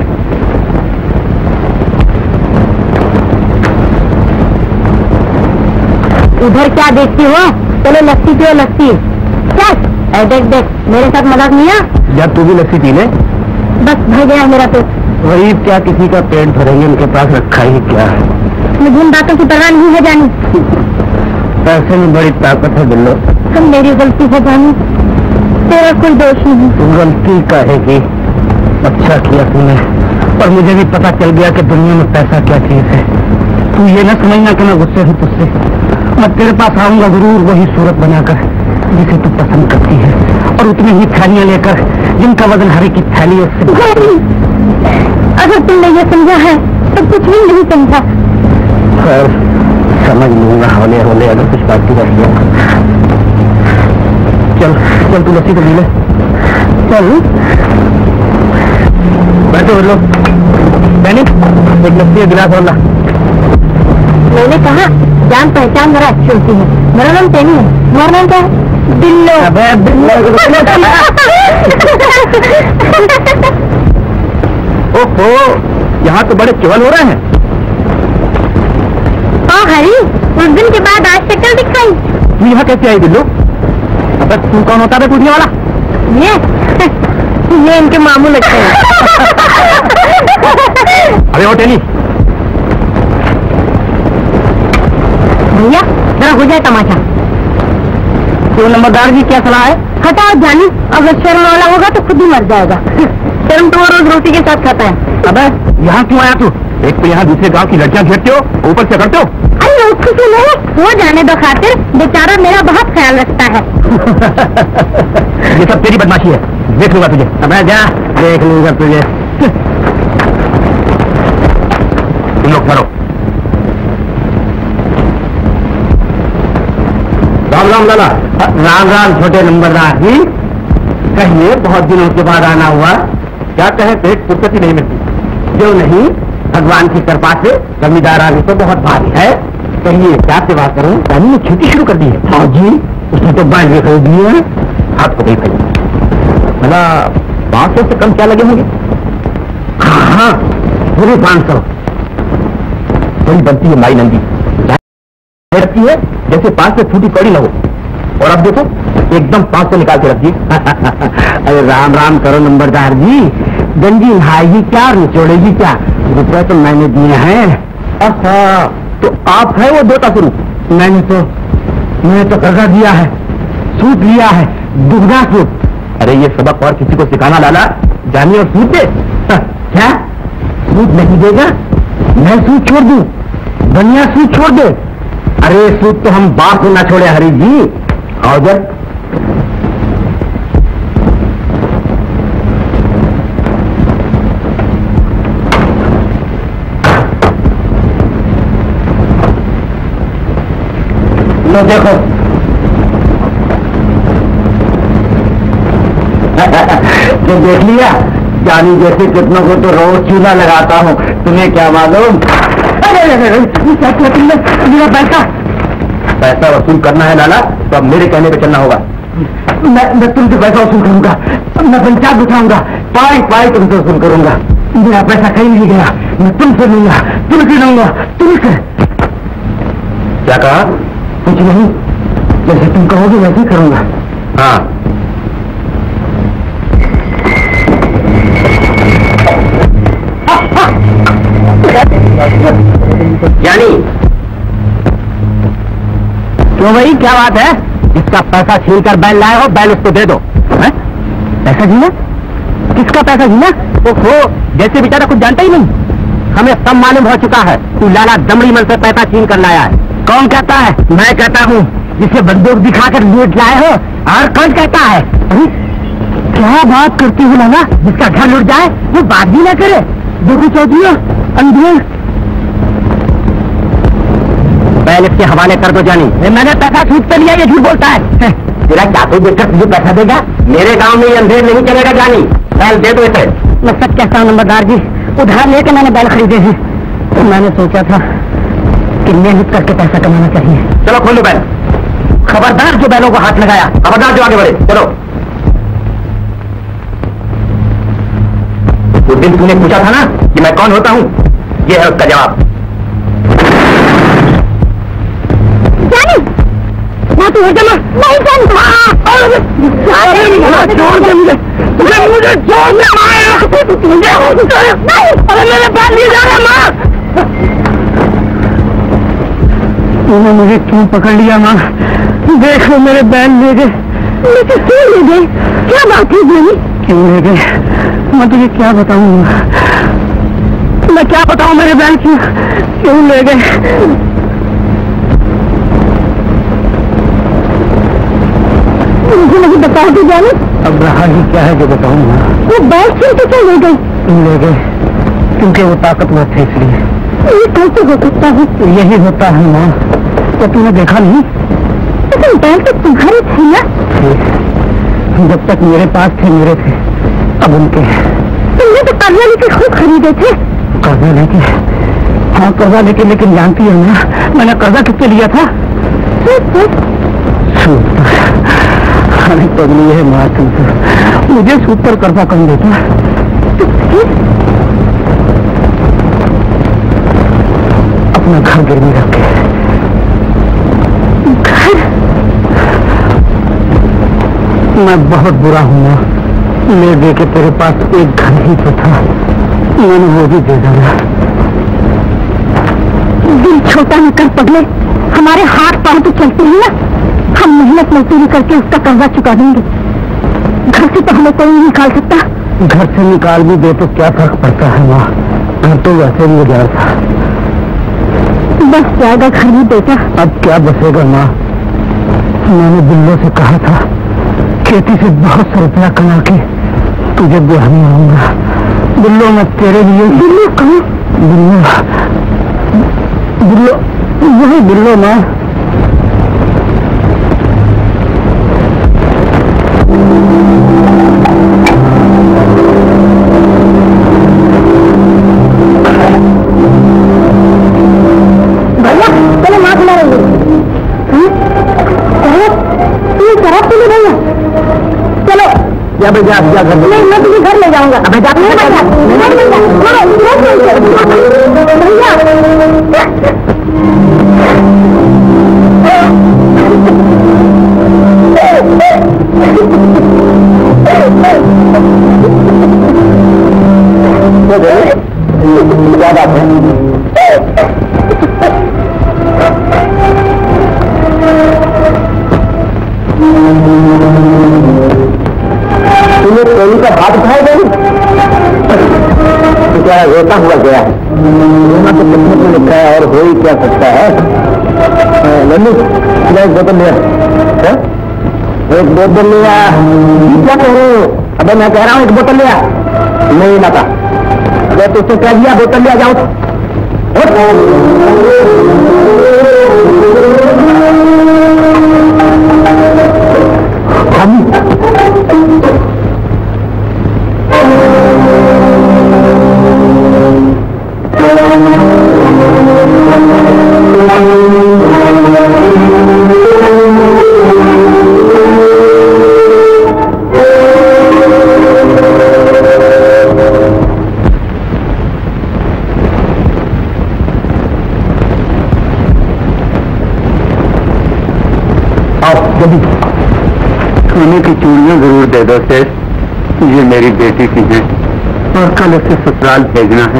उधर क्या देखती हो? चलो लस्सी पियो लस्सी। चल देख देख, मेरे साथ मजाक नहीं है।
जब तू भी लस्सी पी ले।
बस भर गया मेरा पेट।
गरीब क्या किसी का पेट भरेंगे, उनके पास रखा ही क्या है।
मुझे इन बातों की परवाह नहीं है जानी।
पैसे में बड़ी ताकत है बिल्लो।
तुम मेरी गलती है जानी, तेरा कोई दोष नहीं।
तू गलती कहेगी, अच्छा किया तूने। पर मुझे भी पता चल गया कि दुनिया में पैसा क्या चीज है। तू ये न समझना कि मैं गुस्से हूँ तुझसे। मैं तेरे पास आऊंगा जरूर, वही सूरत बनाकर जिसे तू पसंद करती है, और उतनी ही थैलियां लेकर जिनका वजन हरी की थैली है।
अगर तुमने ये समझा है तो कुछ भी नहीं समझा।
खैर समझ लूंगा हौले हौले, अगर कुछ बात की रही। चल चल तू लस्सी तो पी ले। चल बैठो बोलो। मैंने एक लस्सी का गिलास और ला।
मैंने कहा जान पहचान जरा अच्छी होती है। मेरा नाम टैनी है। तुम्हारा नाम क्या है? बिल्लो।
अबे बिल्लो। ओहो, यहाँ तो बड़े चवल हो रहे हैं।
हरी, उस दिन के बाद आज शक्ल दिखाई।
तू यहाँ कैसे आई बिल्लो? अबे तू कौन होता है पूछने वाला?
ये इनके मामू लगते हैं।
अरे ओ टैनी,
भैया जरा हो जाए तमाशा।
तो नंबरदार जी क्या सलाह है?
हटाओ जानी, अगर शर्म वाला होगा तो खुद ही मर जाएगा। शर्म तो वो रोज रोटी के साथ खाता है।
अबे यहाँ क्यों आया तू? एक तो यहाँ दूसरे गांव की लड़कियां घेरते हो, ऊपर से करते हो।
अरे उसको सुनो, वो जाने दो खातिर, बेचारा मेरा बहुत ख्याल रखता है।
ये सब तेरी बदमाशी है, देख लूंगा तुझे। अबे जा, देख लूंगा तुझे। तुम लोग ठहरो। राम राम लाला। राम राम छोटे नंबरदार जी। कहिए, बहुत दिनों के बाद आना हुआ। क्या कहे, पेट फुर्सत ही नहीं मिलती। जो नहीं, भगवान की कृपा से जमींदार आने तो बहुत भारी है। कहिए क्या सेवा करूं? रानी ने खेती शुरू कर दी है। हाँ जी, उसने तो बाइक खरीद दी है। हाथ को नहीं भाई, भला 500 से कम क्या लगे होंगे? हाँ, पूरे 500। बड़ी बनती है माई नंदी, रहती है जैसे 5 से छूटी कौड़ी न हो। और अब देखो, एकदम 500 निकाल के रख दिए। अरे राम राम करो नंबरदार जी। गंजी नहाएगी क्या और निचोड़ेगी क्या? रुपये तो मैंने दिए हैं। अच्छा, तो आप है वो दोता शुरू? मैंने तो कर्जा दिया है, सूद लिया है, दुगना सूद। अरे ये सबक और किसी को सिखाना लाला, जानिए और सूद दे। क्या सूद नहीं देगा? मैं सूद छोड़ दूं? दुनिया सूद छोड़ दे? अरे सूद तो हम बाप को ना छोड़े हरी जी। आओ जब तो देखो, तो देख लिया, जानी जैसे कितनों को तो रोज चूल्हा लगाता हूँ, तुम्हें क्या मालूम? मेरा पैसा वसूल करना है लाला, तो अब मेरे कहने पे चलना होगा। मैं तुमसे पैसा वसूल करूंगा, मैं पंचायत उठाऊंगा, पाई पाई तुमसे वसूल करूंगा। मेरा पैसा कहीं नहीं गया, मैं तुमसे लूंगा, तुमसे लूंगा, तुमसे। क्या कहा? कुछ नहीं, जैसे तुम कहोगे वैसे ही करूंगा। हाँ क्या बात है? जिसका पैसा छीन कर बैल लाए हो, बैल उसको दे दो। है? पैसा छीना? किसका पैसा छीना? ओहो, जैसे बेचारा कुछ जानता ही नहीं। हमें सब मालूम हो चुका है, तू लाला दमड़ी मन से पैसा छीन कर लाया है। कौन कहता है? मैं कहता हूँ। जिसे बंदूक दिखाकर लूट लाए हो, और कौन कहता है? क्या बात करती हो लाला? जिसका घर लुट जाए वो बात भी ना करे। देखो चौधरी, अंधेर बैल इसके हवाले कर दो जानी। मैंने पैसा छूट कर लिया, ये झूठ बोलता है। तेरा चाकू देखकर तुझे पैसा देगा? मेरे गांव में ये अंधेर नहीं चलेगा जानी। बैल दे दो इसे। मैं सच कहता हूँ नंबरदार जी, उधार लेके मैंने बैल खरीदे हैं। तो मैंने सोचा था कि मेहनत करके पैसा कमाना चाहिए। चलो खोलो बैल। खबरदार जो बैलों को हाथ लगाया, खबरदार जो आगे बढ़े। चलो। उस दिन तूने पूछा था ना कि मैं कौन होता हूँ, ये है उसका जवाब।
जानी, मैं तो जमा नहीं जानता। छोड़ दे मुझे, मुझे छोड़ दे मुझे। नहीं, अरे मेरे बैल नहीं जा रहा माँ।
तूने मुझे क्यों पकड़ लिया माँ? देख लो मेरे बैल ले गए।
मुझे क्यों ले गए? क्या बात है जानी?
क्यों ले गए? मैं तुझे क्या बताऊँ? मैं क्या बताऊँ मेरे बैल क्यों ले गए?
मुझे नहीं बताओ तो जानी।
अब रहा ही क्या है जो बताऊंगा।
वो बैल छीन के क्या ले गए?
ले गए क्योंकि वो ताकतवर थे, इसलिए।
ये कैसे हो सकता है?
यही होता है माँ। तो तूने देखा नहीं?
लेकिन बैल तो तुम्हारे थे ना?
जब तक मेरे पास थे मेरे थे, अब उनके हैं।
तुमने तो कर्जा लेके खूब खरीदे थे।
कर्जा लेके? हाँ कर्जा लेके, लेकिन जानती है ना मैंने कर्जा किससे लिया था? सूद पर। अरे पगली है माँ तुमसे, मुझे सूद पर कर्जा कौन देता? अपना घर गिरवी रख के। मैं बहुत बुरा हूँ माँ। ले दे के तेरे पास एक घर ही तो था, मैंने वो भी दे डाला।
दिल छोटा न कर पगले, हमारे हाथ पांव तो चलते हैं ना। हम मेहनत मजदूरी करके उसका कर्जा चुका देंगे। घर से तो हमें कोई नहीं निकाल सकता।
घर से निकाल भी दे तो क्या फर्क पड़ता है माँ? घर तो वैसे भी उजाड़ था।
बस जाएगा घर में बेटा।
अब क्या बसेगा माँ? मैंने बिल्लो से कहा था खेती से बहुत सा रुपया कमा के तुझे बुढ़ाने आऊंगा। बिल्लो मैं तेरे लिए।
बिल्लो कौन?
बिल्लो, बिल्लो वही बिल्लो माँ।
भैया चलो माँ खिला रही तू शराब पी ली भैया? चलो
क्या भैया क्या घर?
नहीं, मैं तुझे घर ले जाऊंगा।
अबे जा
नहीं भैया,
क्या बात है? तूने ट्रेनी का हाथ उठाया गया तो क्या रोता हुआ गया है? रोना तो किस्मत में लिखा है और हो ही क्या सकता है। लल्लू एक बोतल लिया, एक बोतल लिया। क्या कह रहे हो? अबे मैं कह रहा हूँ एक बोतल लिया। नहीं लाता। अबे तुझसे कह दिया बोतल लिया, जाओ। सोने की चूड़ियां जरूर दे दो सेठ, ये मेरी बेटी की है और कल उसे ससुराल भेजना है।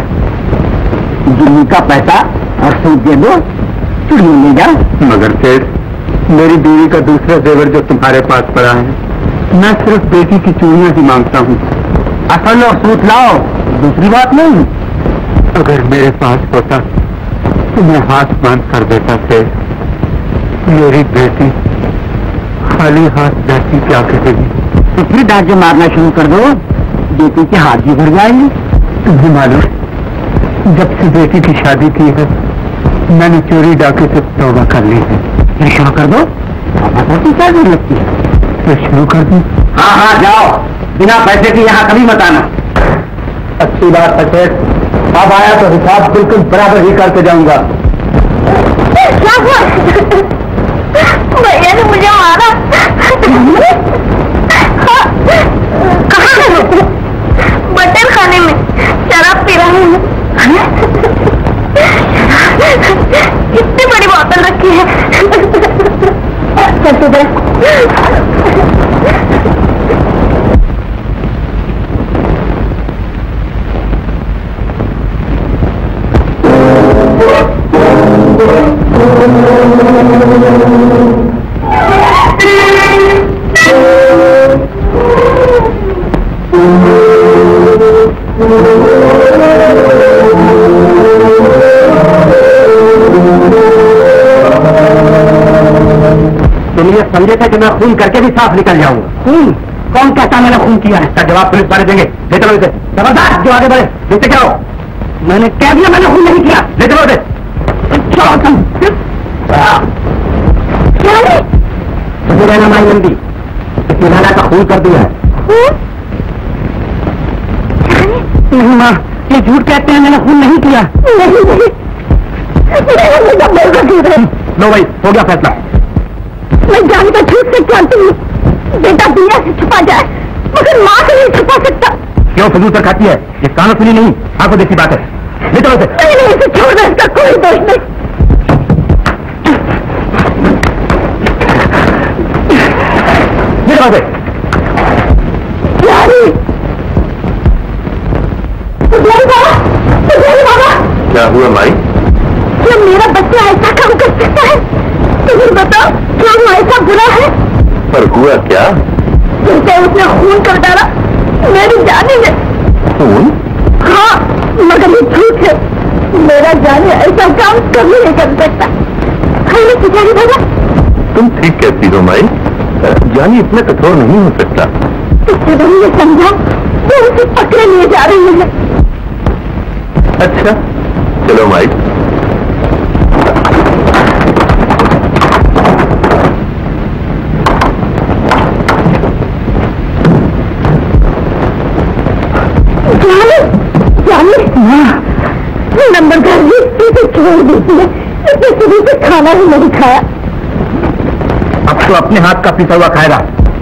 गिन्नी का पैसा और सूद दे दो, चूड़ियां ले जाओ। मगर सेठ मेरी बीवी का दूसरा जेवर जो तुम्हारे पास पड़ा है, मैं सिर्फ बेटी की चूड़ियां ही मांगता हूँ। असल और सूट लाओ, दूसरी बात नहीं। अगर मेरे पास होता तो मैं हाथ बांध कर देता थे। मेरी बेटी खाली हाथ जाती क्या करेगी? तो फिर डांटे मारना शुरू कर दो, बेटी के हाथ भी भर जाएंगे। तुम्हें मालूम, जब से बेटी की शादी की है मैंने चोरी डाके से तौबा कर ली है। फिर शुरू कर दो, क्या देर लगती है? फिर शुरू कर दो। हाँ हाँ जाओ, बिना पैसे के यहाँ कभी मत आना। अच्छी बात है सेठ, अब आया तो हिसाब बिल्कुल बराबर ही करके जाऊंगा।
क्या हुआ? भैया ने मुझे मारा। कहाँ है? बटन खाने में शराब पी रहे हैं। कितनी बड़ी बोतल रखी है। चल सुधर।
तुम ये समझे थे कि मैं खून करके भी साफ निकल जाऊंगा? खून? कौन कहता मैंने खून किया है? इसका जवाब पुलिस वाले देंगे। ले चलो इसे। जबरदस्त, जो आगे बढ़े। देखते क्या हो? मैंने कह दिया मैंने खून नहीं किया। ले चलो इसे। मुझे रहना माई नंदी, इस राना का खून कर दिया है। नहीं माँ, ये झूठ कहते हैं, मैंने खून नहीं किया। लो भाई, हो गया फैसला।
मैं जान का झूठ से जानती हूँ, बेटा दुनिया से छुपा जाए मगर माँ से नहीं छुपा सकता।
क्यों फजूल पर खाती है? ये कानों सुनी नहीं, आंखों देखी बात है। ले चलो इसे।
नहीं इसे छोड़ दे, इसका कोई दोष नहीं।
ले चलो इसे।
बाबा,
क्या हुआ माई?
क्या मेरा बच्चा ऐसा काम कर सकता है? तुम्हें बताओ, क्या वो ऐसा बुरा है?
पर हुआ क्या?
जिससे उसने खून कर डाला मेरी जानी ने।
खून?
हाँ, मगर ये झूठ है। मेरा जानी ऐसा काम कभी नहीं कर सकता। खैर पुजारी बाबा,
तुम ठीक कहती हो माई, जानी इतना कठोर नहीं हो सकता।
इससे बड़ी ये समझा तो उसे पकड़े लिए जा रही है।
अच्छा चलो माई।
नंबरदार जी इसे छोड़ दीजिए, इसने सुबह से खाना ही नहीं खाया।
अब तो अपने हाथ का पिसा हुआ खाएगा।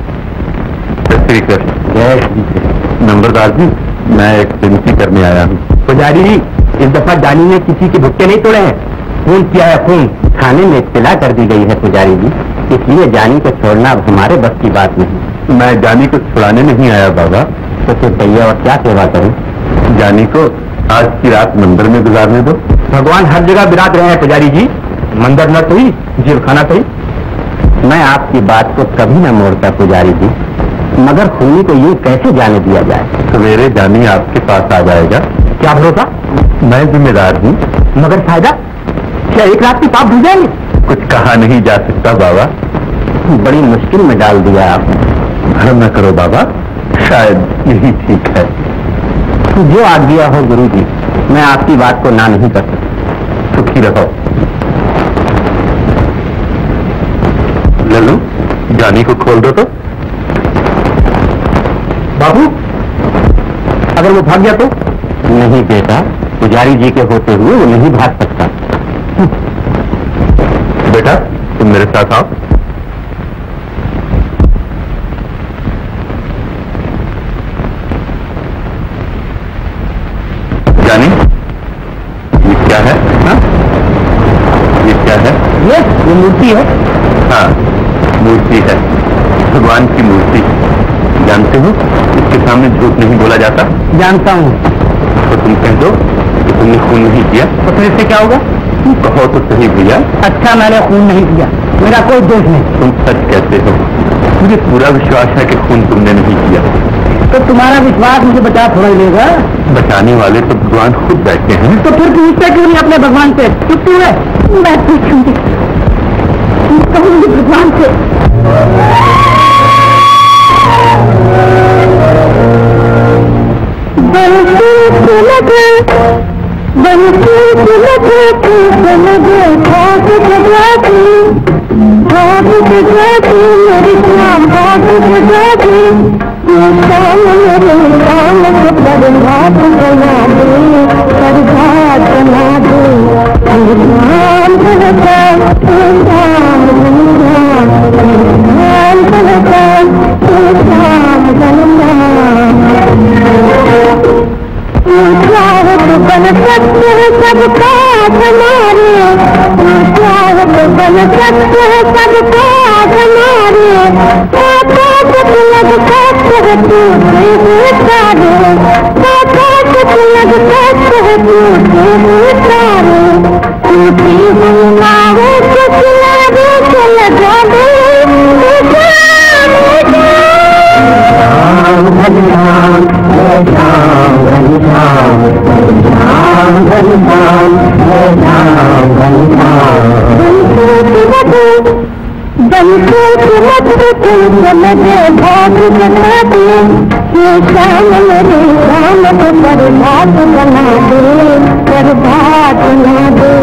नंबरदार जी, मैं एक विनती करने आया हूँ। पुजारी जी, इस दफा जानी ने किसी के भुक्के नहीं तोड़े हैं, खून किया है खून। थाने में इत्तला कर दी गई है पुजारी जी, इसलिए जानी को छोड़ना अब हमारे बस की बात नहीं। मैं जानी को छुड़ाने नहीं आया बाबा। तो फिर भैया और क्या सेवा करूं? जानी को आज की रात मंदिर में गुजारने दो। भगवान हर जगह विराज रहे हैं पुजारी जी, मंदिर न सही, जीव खाना सही। मैं आपकी बात को कभी न मोड़ता पुजारी जी, मगर खूनी को यूं कैसे जाने दिया जाए? सवेरे जानी आपके पास आ जाएगा। क्या भरोसा? मैं जिम्मेदार हूँ। मगर फायदा क्या? एक रात की पाप धुल जाएंगे? कुछ कहा नहीं जा सकता बाबा। बड़ी मुश्किल में डाल दिया आपने। भ्रम न करो बाबा, शायद यही ठीक है। जो आज्ञा हो गुरु जी, मैं आपकी बात को ना नहीं कर सकता। सुखी रहो। लल्लू, जानी को खोल दो तो। बाबू, अगर वो भाग गया तो? नहीं बेटा, पुजारी जी के होते हुए वो नहीं भाग सकता। बेटा तुम मेरे साथ आओ। जानी, ये क्या है? हाँ? ये क्या है? ये मूर्ति है। हाँ, मूर्ति है, भगवान की मूर्ति। जानते हो, इसके सामने झूठ नहीं बोला जाता। जानता हूँ। तो तुम कह दो कि तुमने खून नहीं किया। तो फिर इससे क्या होगा? कहो तो सही भैया। अच्छा, मैंने खून नहीं किया। मेरा कोई दोष नहीं।
तुम सच कहते हो, मुझे पूरा विश्वास है कि खून तुमने नहीं किया।
तो तुम्हारा विश्वास मुझे बचा थोड़ा ही लेगा।
बचाने वाले तो भगवान खुद बैठे हैं।
तो फिर पूछते क्यों नहीं अपने भगवान से? चुप क्यों है?
मैं पूछूंगी, कहूंगी भगवान से। बंसी लगे, बंसी लगे, लगे भाग जगाती, भाग जगाती मेरी शाम, भाग जगाती शाम मेरे शाम को बर्बाद बना दे, बर्बाद बना दे। भगवान भगवान भगवान भगवान भगवान भगवान भगवान चाहत बन सकते हैं सबका हमारे, चाहत बन सकते हैं सबका हमारे, कुछ लग सकते हैं टूटे हुए तारे, कुछ लग सकते हैं टूटे हुए तारे, टूटी हुई नावें कुछ लागे के लगा दे। लगे भाग जगाते शाम मेरे शाम को बर्बाद बना दे, बर्बाद बना दे।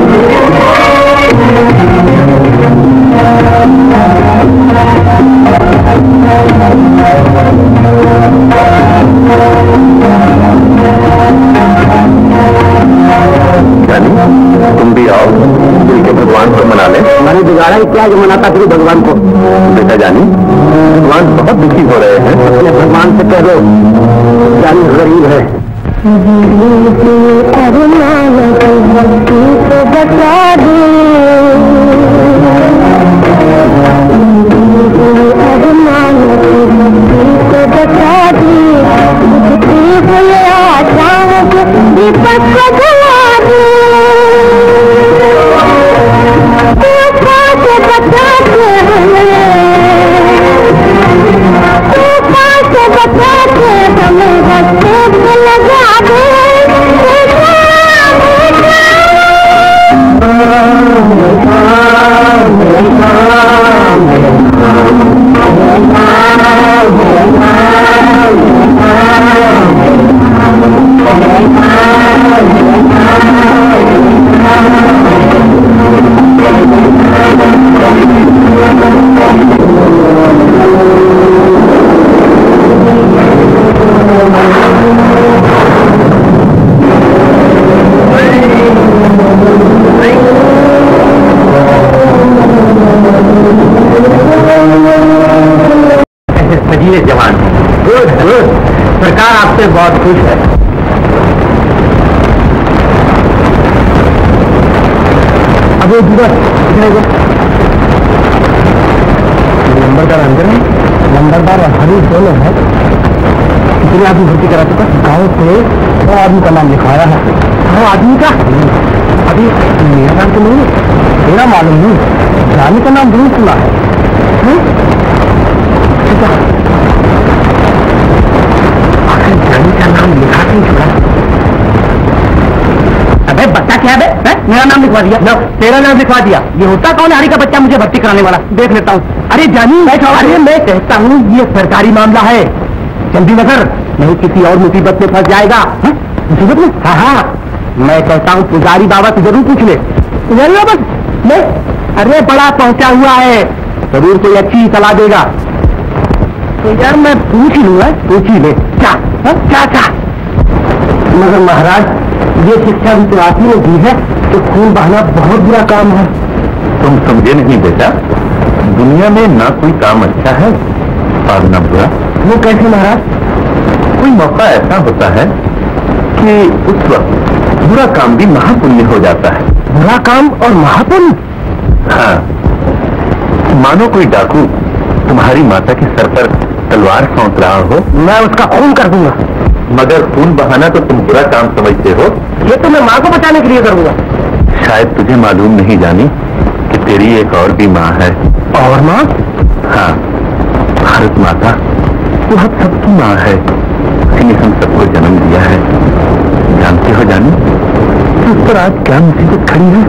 तुम भी आओ, मिलके भगवान को मना ले।
मैंने बिगाड़ा ही क्या जो मनाता फिर भगवान को?
बेटा जानी, भगवान बहुत दुखी हो रहे हैं।
अपने भगवान से कह दो जानी गरीब है।
अरमान की भक्ति को बता दे, अरमान की भक्ति को बता दे, बुझती हुई आशाओं के दीपक को जला दे। तूफान से बचा के हमें, तूफान से बचा के हमें रस्ते पे लगा दे।
सजीले जवान हैं।
गुड गुड, सरकार आपसे बहुत खुश है। अब वो दिवस नंबरदार अंदर है, नंबरदार और हरीश दोनों है। कितने आदमी भर्ती करा चुका? गाँव से 100 आदमी का नाम लिखाया है। 100 आदमी का? अभी मेरा नाम तो नहीं, मेरा मालूम नहीं, रानी का नाम जरूर सुना है। आखिर रानी का नाम लिखा क्यों चुका? अबे बच्चा क्या है? मेरा नाम लिखवा दिया। न, तेरा नाम लिखवा दिया। ये होता कौन है हरी का बच्चा मुझे भर्ती कराने वाला? देख लेता हूँ। अरे जानी, अरे मैं कहता हूँ ये सरकारी मामला है, जल्दी नगर नहीं किसी और मुसीबत में फंस जाएगा। मुसीबत में? हाँ हाँ, मैं कहता हूँ पुजारी बाबा से जरूर पूछ ले। पुजारी बाबा नहीं, अरे बड़ा पहुंचा हुआ है, जरूर कोई अच्छी सलाह देगा। तो यार मैं पूछ ही लूंगा, पूछ ही ले। क्या क्या? मगर महाराज, ये शिक्षा भी तो आप ही ने दी है कि खून बहाना बहुत बुरा काम है।
तुम समझे नहीं बेटा, दुनिया में ना कोई काम अच्छा है और ना बुरा।
वो कैसे महाराज?
कोई मौका ऐसा होता है कि उस वक्त बुरा काम भी महापुण्य हो जाता है।
बुरा काम और महापुण्य?
हाँ, मानो कोई डाकू तुम्हारी माता के सर पर तलवार सौंप रहा हो,
मैं उसका खून कर दूंगा।
मगर खून बहाना तो तुम बुरा काम समझते हो।
ये तो मैं माँ को बचाने के लिए करूंगा।
शायद तुझे मालूम नहीं जानी कि तेरी एक और भी माँ है।
और माँ?
हाँ, भारत माता वो हम सबकी माँ है। उसी ने हम सबको जन्म दिया है। जानते हो जानी उस पर आज क्या मुसीबत खड़ी है?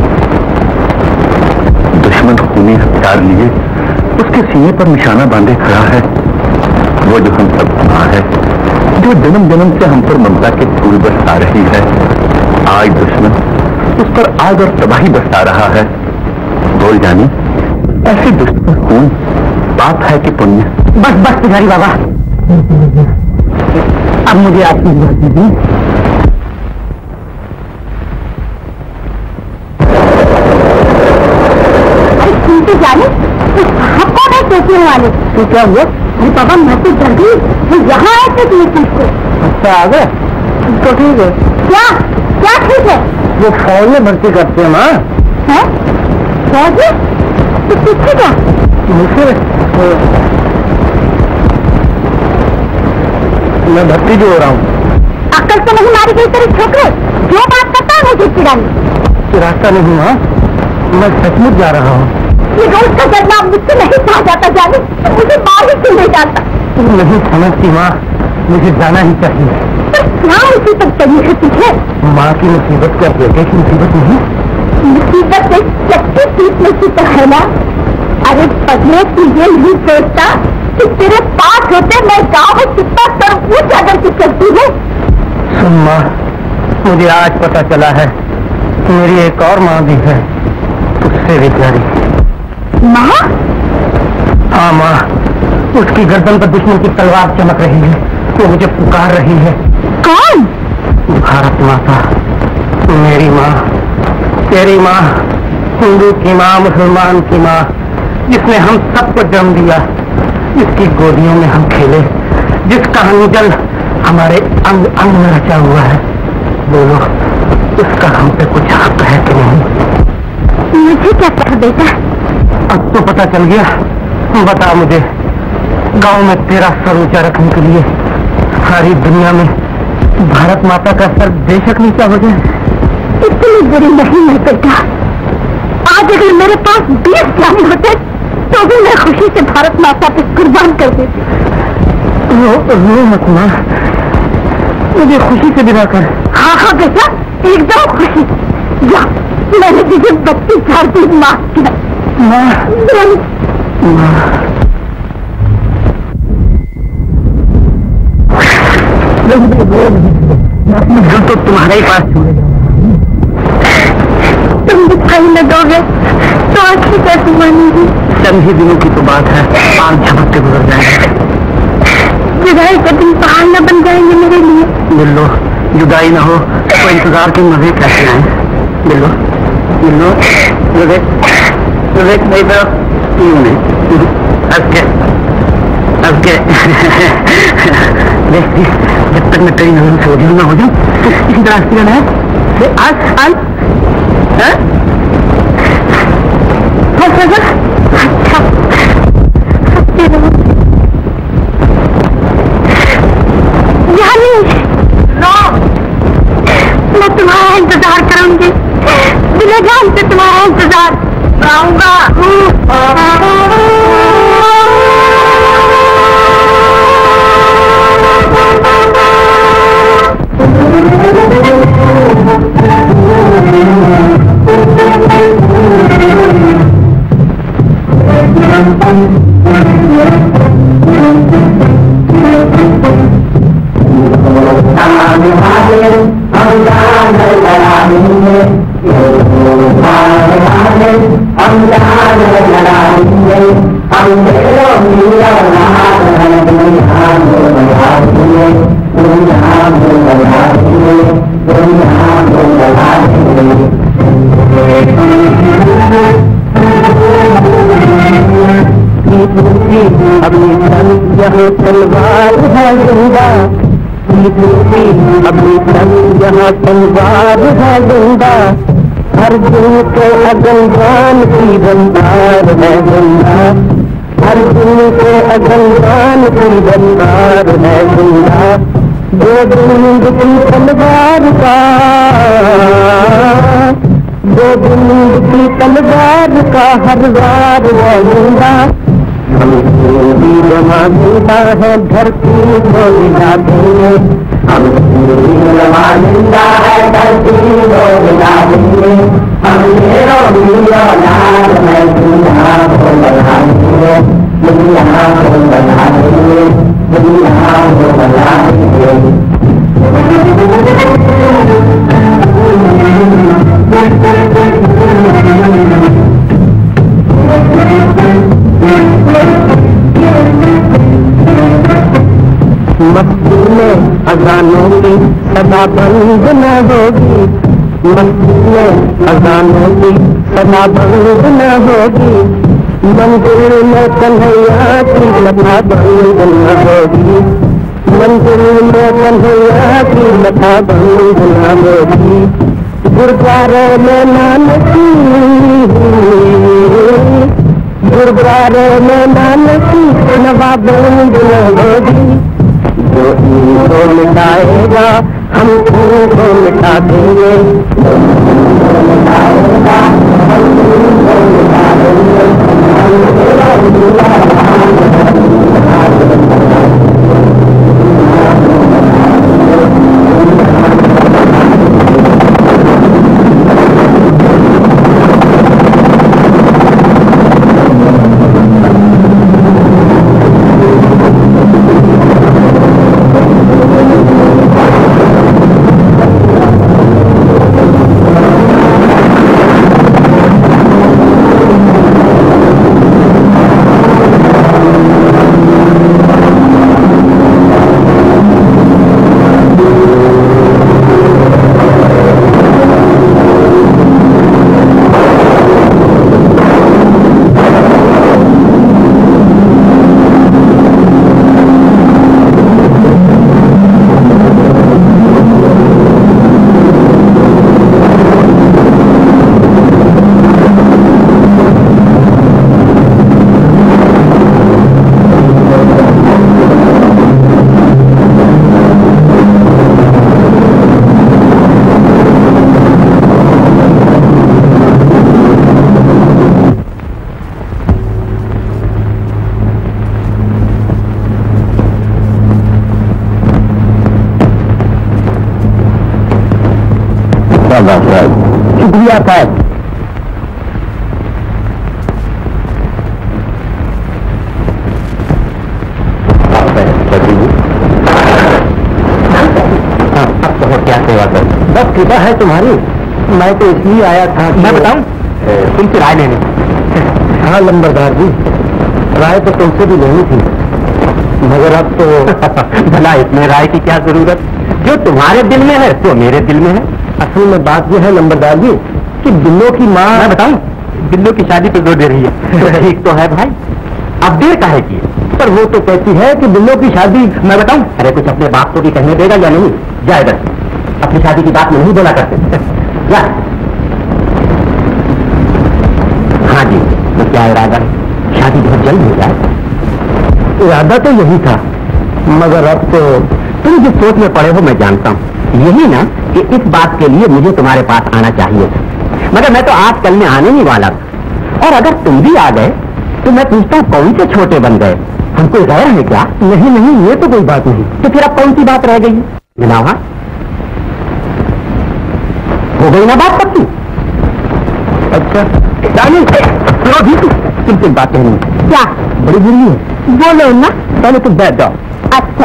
दुश्मन खूनी हथियार लिए उसके सीने पर निशाना बांधे खड़ा है। वो जो हम सब माँ है, जो जन्म जन्म से हम पर ममता के फूल बरसा रही है। आज दुश्मन उस पर आग और तबाही बरसा रहा है। बोल जानी, ऐसे दुश्मन खून पाप है कि पुण्य?
बस बस पुजारी बाबा, अब मुझे आपकी बात दीजिए।
अरे सुनते जाने आप कौन है सोचने वाले?
तो क्या हुआ?
अरे बाबा मैं तो डर गई, वो यहाँ आए थे तुम्हें तुमको।
अच्छा आ गए तो ठीक है।
क्या क्या ठीक है?
वो फौज में भर्ती करते हैं माँ।
है फौज में? तो किससे क्या?
मुझसे मैं भर्ती जो हो रहा हूँ।
अक्ल से नहीं मारी गई तेरे छोकरे, जो बात करता है मुझे चिड़ानी।
रास्ता नहीं माँ, मैं सचमुच जा रहा हूँ।
ये रोज का जन्म मुझसे नहीं कहा जाता जाने, तो मुझे मार ही क्यों नहीं डालता?
तुम नहीं समझती माँ, मुझे जाना ही चाहिए।
पर क्या मुसीबत पड़ी है तुझे?
माँ की मुसीबत क्या बेटे की मुसीबत नहीं?
मुसीबत से चक्की पीटने की तो है ना। अरे पगले तू ये नहीं सोचता कि तेरे पास होते मैं गाँव में कितना तरबूज अगर की करती हूँ।
सुन माँ, मुझे आज पता चला है कि मेरी एक और माँ भी है, उससे भी प्यारी।
माँ?
हाँ माँ, उसकी गर्दन पर दुश्मन की तलवार चमक रही है, वो मुझे पुकार रही है।
कौन?
भारत माता, मेरी माँ, तेरी माँ, हिंदू की माँ, मुसलमान की माँ, जिसने हम सबको जन्म दिया, जिसकी गोदियों में हम खेले, जिसका अंजल हमारे अंग अंग में रचा हुआ है। बोलो, उसका हम पे कुछ हक है कि नहीं?
मुझे क्या पता बेटा?
अब तो पता चल गया। बता मुझे, गांव में तेरा सर ऊंचा रखने के लिए सारी दुनिया में भारत माता का सर बेशक नीचा हो जाए।
इतनी बुरी नहीं है बेटा। आज अगर मेरे पास 20 जाने होते तो भी मैं खुशी से भारत माता पे कुर्बान कर देती।
रो मत माँ, मुझे खुशी से विदा कर।
हाँ हाँ बेटा, एकदम खुशी। जा, मैंने तुझे 32 दिन माफ किया।
दिल तो तुम्हारे ही पास छोड़ेगा।
तुम दिखाई न दोगे तो आखिर कैसे मानेगी?
चंद ही दिनों की तो बात है, आग झपक के गुजर जाएंगे।
जुदाई का दिन पहाड़ न बन जाएंगे मेरे लिए।
बिल्लो, जुदाई ना हो तो इंतजार के मजे कैसे आए? बिल्लो, बिल्लो, विवेक, विवेक नहीं तो यूं नहीं, हंस के देखती, जब तक मैं तेरी नजर से ओझल ना हो जाऊं, इसी तरह हंसती रहना है। आज
अच्छा, हंसते रहो। मैं तुम्हारा इंतजार करूंगी, बिना जान से तुम्हारा इंतजार कराऊंगा।
तलवार है जिंदा, अभी तक यहाँ तलवार है जिंदा, हर दिन के अगलवान की बंदार है जिंदा, हर दिन के अगलवान की बंदार है जिंदा, गोविंद की तलवार का गोविंद की तलवार का हर वार वहींदा, हम भी जमानिंदा है धरती को हिला देंगे, हम भी जमानिंदा है धरती को हिला देंगे, हम हीरो हीरो लाल में दुनिया को बना देंगे, दुनिया को बना देंगे, दुनिया को बना देंगे। मस्ती में अजानों की सदा बंद न होगी, मस्ती में अजानों की सदा बंद न होगी, मंदिर में कन्हैया की लता बंद न होगी, मंदिर में कन्हैया की लता बंद न होगी, गुरुद्वारे में नानकी, गुरुद्वारे में नानकी नवा बंद न होगी, जो इनको मिटाएगा हम उनको मिटा देंगे, जो इनको मिटाएगा हम उनको मिटा देंगे, शुक्रिया साहब। अब तो क्या सेवा कर, बस कृपा है तुम्हारी। मैं तो इसलिए आया था, मैं बताऊं तुमसे राय लेने। हाँ लंबरदार जी, राय तो तुमसे भी लेनी थी, मगर अब तो भला इसमें राय की क्या जरूरत, जो तुम्हारे दिल में है तो मेरे दिल में है। असल में बात यह है लंबरदार जी कि बिल्लो की माँ, मैं बताऊं बिल्लो की शादी पे जोर दे रही है। ठीक तो है भाई, अब देर काहे की, पर वो तो कहती है कि बिल्लो की शादी, मैं बताऊं, अरे कुछ अपने बाप को भी कहने देगा या नहीं? जा इधर, अपनी शादी की बात में नहीं बोला करते। जा। हाँ जी, तो क्या इरादा है? शादी बहुत जल्द हो जाए। इरादा तो यही था, मगर अब तो तुम जिस सोच में पड़े हो मैं जानता हूँ। यही ना कि इस बात के लिए मुझे तुम्हारे पास आना चाहिए था, मगर मैं तो आजकल में आने नहीं वाला था। और अगर तुम भी आ गए तो मैं पूछता हूँ कौन से छोटे बन गए, हम कोई गैर है क्या? नहीं नहीं, ये तो कोई बात नहीं। तो फिर अब कौन सी बात रह गई? जनाब हो गई ना बात पक्की? अच्छा सुनो भी, तुमसे बात नहीं क्या बड़ी बुरी है, बोलो ना। पहले तुम बैठ जाओ। अच्छा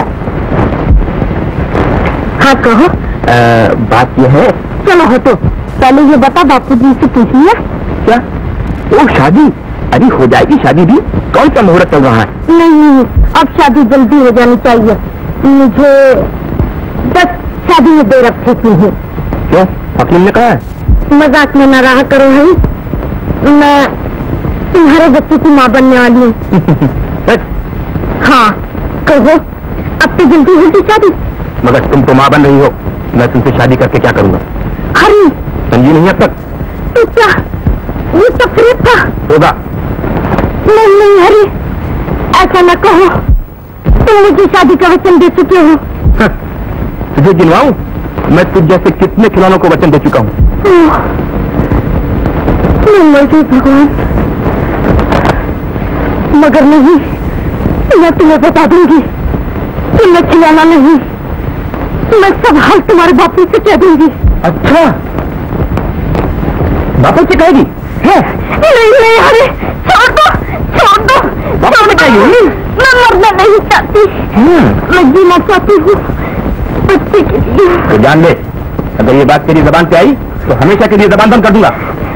हाँ कहो। बात यह है, चलो हो तो पहले ये बता, बापू जी से पूछ लिया क्या? वो शादी, अरे हो जाएगी शादी भी, कौन सा मुहूर्त चल रहा है? नहीं, अब शादी जल्दी हो जानी चाहिए, मुझे बस शादी में देर अब ठीक नहीं है। क्यों, वकील ने कहा है? मजाक में न रहा करो भाई, मैं तुम्हारे बच्चे की माँ बनने वाली हूँ। हाँ कहो, अब तो जल्दी होगी शादी। मगर तुम तो माँ बन रही हो, मैं तुमसे शादी करके क्या करूंगा? अरे समझी नहीं अब तक? तो क्या ये तकलीफ था? होगा। नहीं नहीं हरी, ऐसा न कहो, तुम मुझे शादी का वचन दे चुके हो। तुझे गिनवाऊं, मैं तुझ जैसे कितने खिलौनों को वचन दे चुका हूँ।
मर गई भगवान, मगर नहीं, मैं तुम्हें बता दूंगी, तुमने खिलाना नहीं, मैं सब हाल तुम्हारे बापू से कह दूंगी।
अच्छा, बापू से कहेगी?
नहीं नहीं, अरे छोड़ दो, छोड़ दो,
बापू से कहेगी?
मैं मरना नहीं चाहती, मैं जीना चाहती हूँ बच्चे के लिए।
तो जान ले, अगर ये बात तेरी जबान पे आई तो हमेशा के लिए जबान बंद कर दूंगा।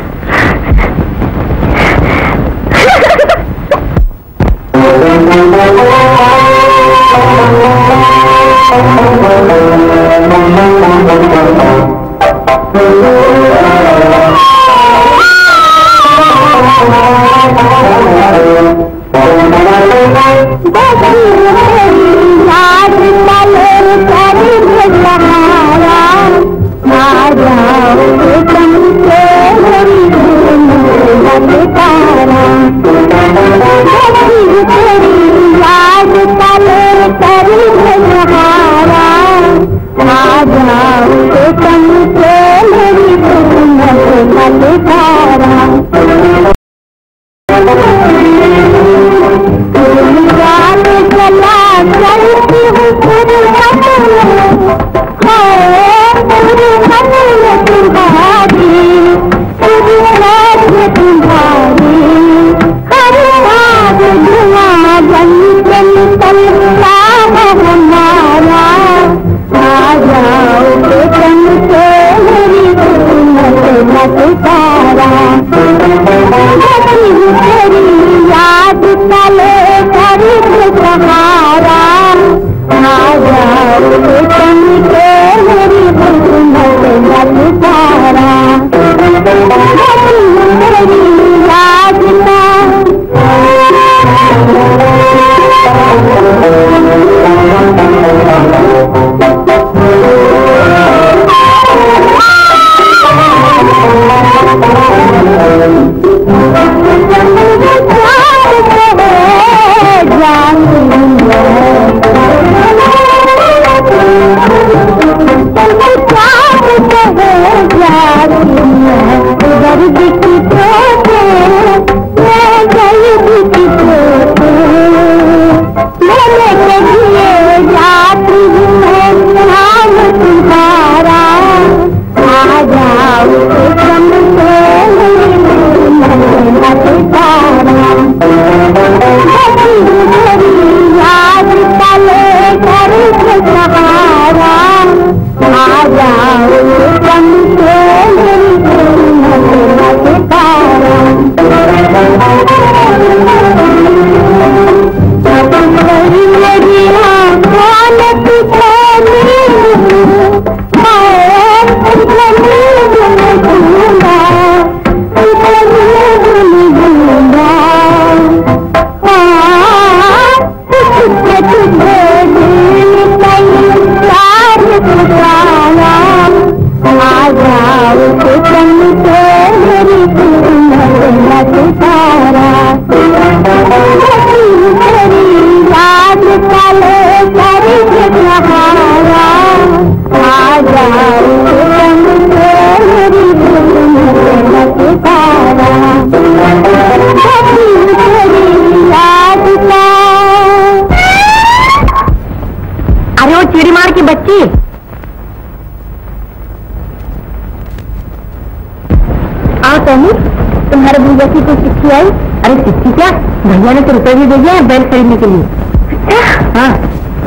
तुम्हारे भैया की कोई चिट्ठी आई? अरे चिट्ठी क्या, भैया ने तो रुपए भी भेजे हैं बैल खरीदने के लिए। अच्छा हाँ,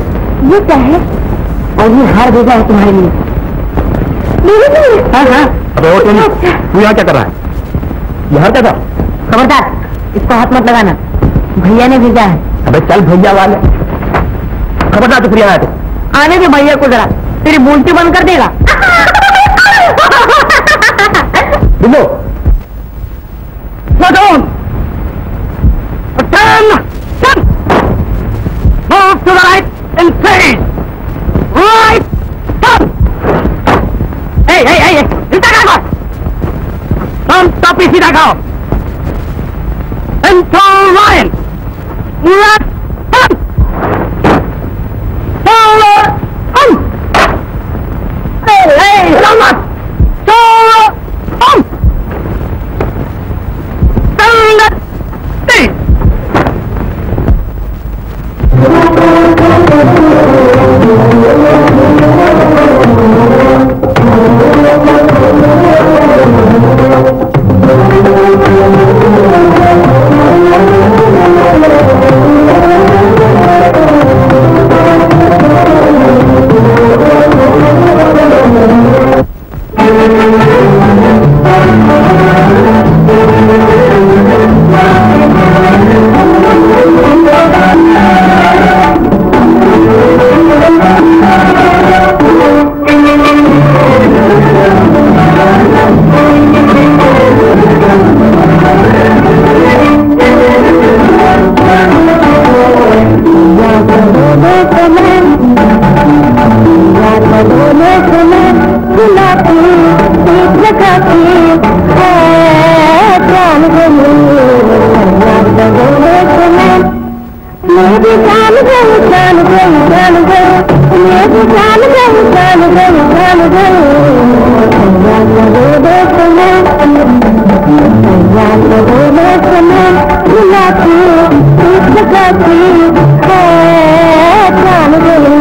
ये क्या है? और ये हार भेजा है तुम्हारे लिए। हाँ हाँ।
अबे तू यहाँ क्या कर रहा है? यहाँ क्या था?
खबरदार, इसको हाथ मत लगाना, भैया ने भेजा है।
अबे चल भैया वाले, खबरदार तू यहाँ तो
आने दे भैया को जरा, तेरी बोलती बंद कर देगा।
बिल्लो down. Turn. Move to the right and face. Right. Turn. Hey. सीधा खाओ. Turn stop सीधा खाओ. Control line. Left. Turn. Forward. On. Hey. Selamat. Forward. On.
भी जान गई जान गई जान गई, मैं भी जान गई जान गई जान गई। मिलाती लगाती है जान गई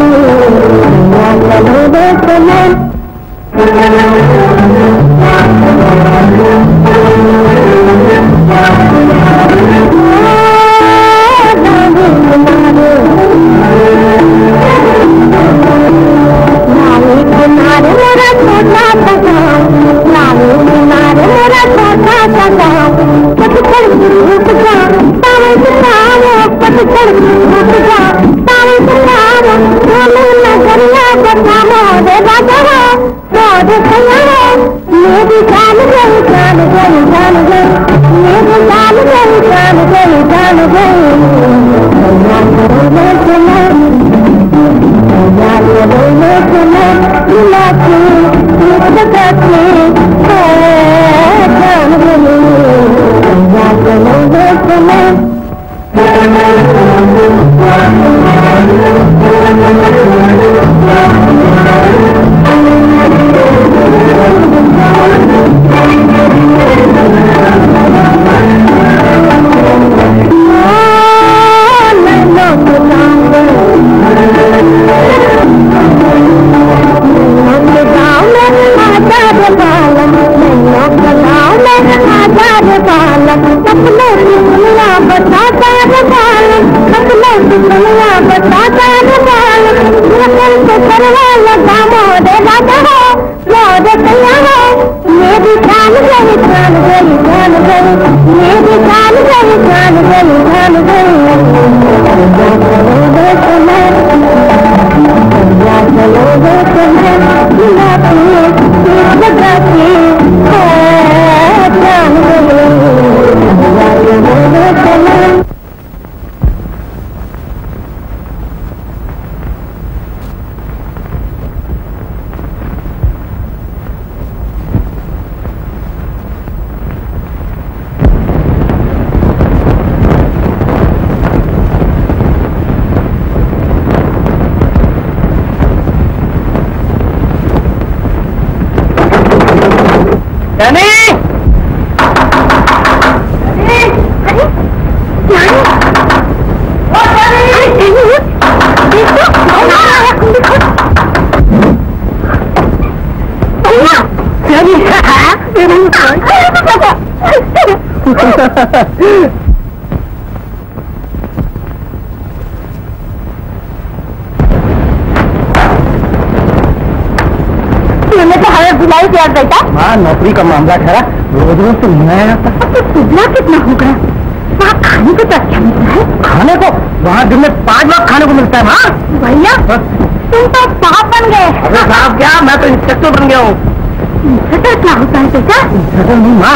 नौकरी का मामला ठहरा, रोज रोज तो नहीं आया जाता।
सुबह कितना हो गया? वहाँ खाने को तो अच्छा मिलता है।
खाने को वहाँ दिन में 5 बार खाने को मिलता है। हाँ
भैया तुम तो साहब बन गए।
अरे साहब क्या, मैं तो इंस्पेक्टर बन गया हूँ।
इंस्पेक्टर क्या होता है बेटा?
इंस्पेक्टर नहीं माँ,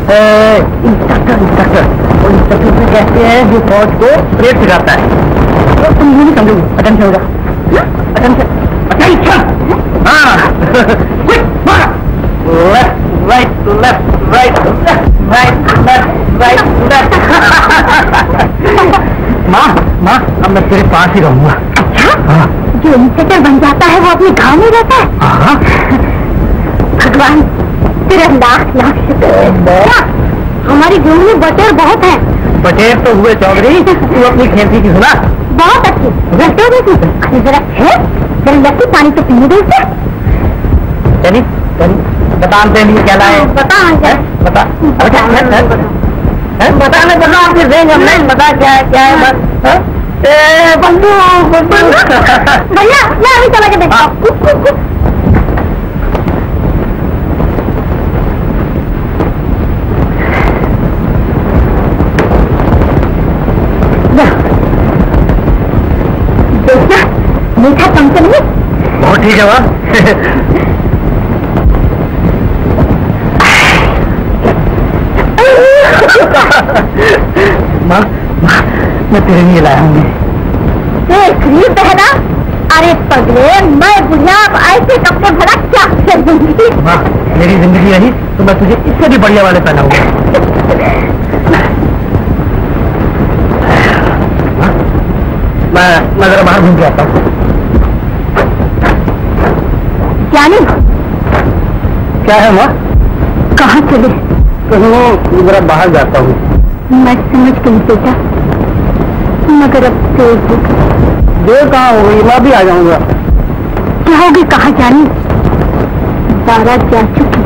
इंस्पेक्टर इंस्पेक्टर वो इंस्पेक्टर से कहते हैं जो फौज को परेड सिखाता है। तो तुम ये नहीं समझोगे। अटेंशन हो जा, अटेंशन अटेंशन। हाँ left right left right right left right left. माँ माँ अब मैं तेरे पास ही रहूंगा।
अच्छा जो इंस्पेक्टर बन जाता है वो अपने गाँव में रहता है?
हाँ
भगवान तेरा लाख लाख शुक्र। हमारी गाँव में बटेर बहुत है।
बटेर तो हुए चौधरी, तू अपनी खेती की सुना।
बहुत अच्छी बटेर भी थी। अरे जरा है जरा लस्सी पानी तो पीने दो उसे।
चली चली बतान दे लिए क्या लाए?
बता
बता बताने बता आपके देंगे हम नहीं बता क्या है बस। बंदूक
भैया मैं अभी चला के देखता हूँ। मीठा कम से नहीं।
बहुत ठीक है वहाँ। माँ मैं तेरे लिए लाया हूँ।
खरीद पहना? अरे पगले मैं बुढ़िया ऐसे कपड़े भरा क्या कर दूंगी।
माँ मेरी जिंदगी रही तो मैं तुझे इससे भी बढ़िया वाले पहनाऊंगा। मैं जरा बाहर घूम के आता हूँ।
जानी
क्या है माँ?
कहाँ चले?
कहीं जरा बाहर जाता हूँ।
मैं समझ गई बेटा, मगर अब
देर कहाँ हो गई, मैं भी आ जाऊंगा।
क्या होगी? कहाँ जानी? बारात जा चुकी।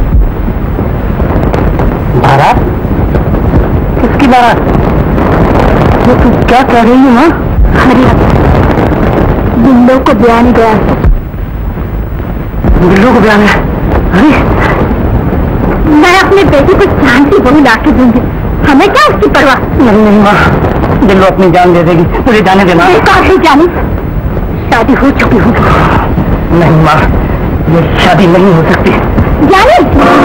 बारात? किसकी बारात? वो तू क्या कह रही है माँ?
अरे बिल्लो को बयान गया है।
बिल्लो को बयान है? अरे
मैं अपने बेटी को जान की बहू ला के दूंगी, हमें क्या उसकी परवाह?
नहीं नहीं माँ, बिल्लो अपनी जान दे देगी, तुझे जाने देना।
कहाँ जानी? शादी हो चुकी होगी।
नहीं माँ, ये शादी नहीं हो सकती।
जानी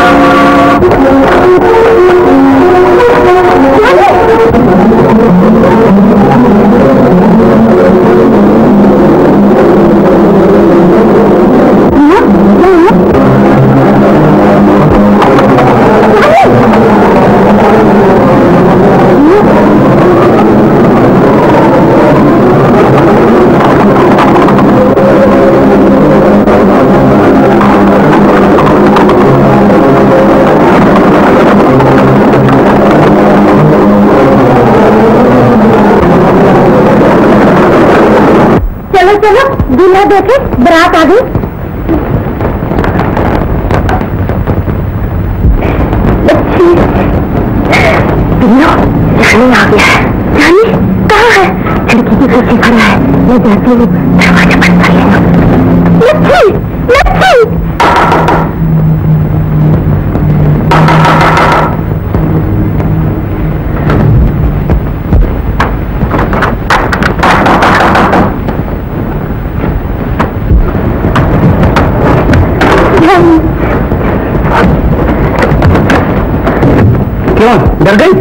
चलो दूल्हा देखे, बारात आ गई। दूल्हा जानी आ गया है। जानी कहाँ है? खिड़की के पीछे खड़ा है, मैं जाती हूँ, दरवाजा बंद कर लेना। लच्छी लच्छी
क्यों डर गई?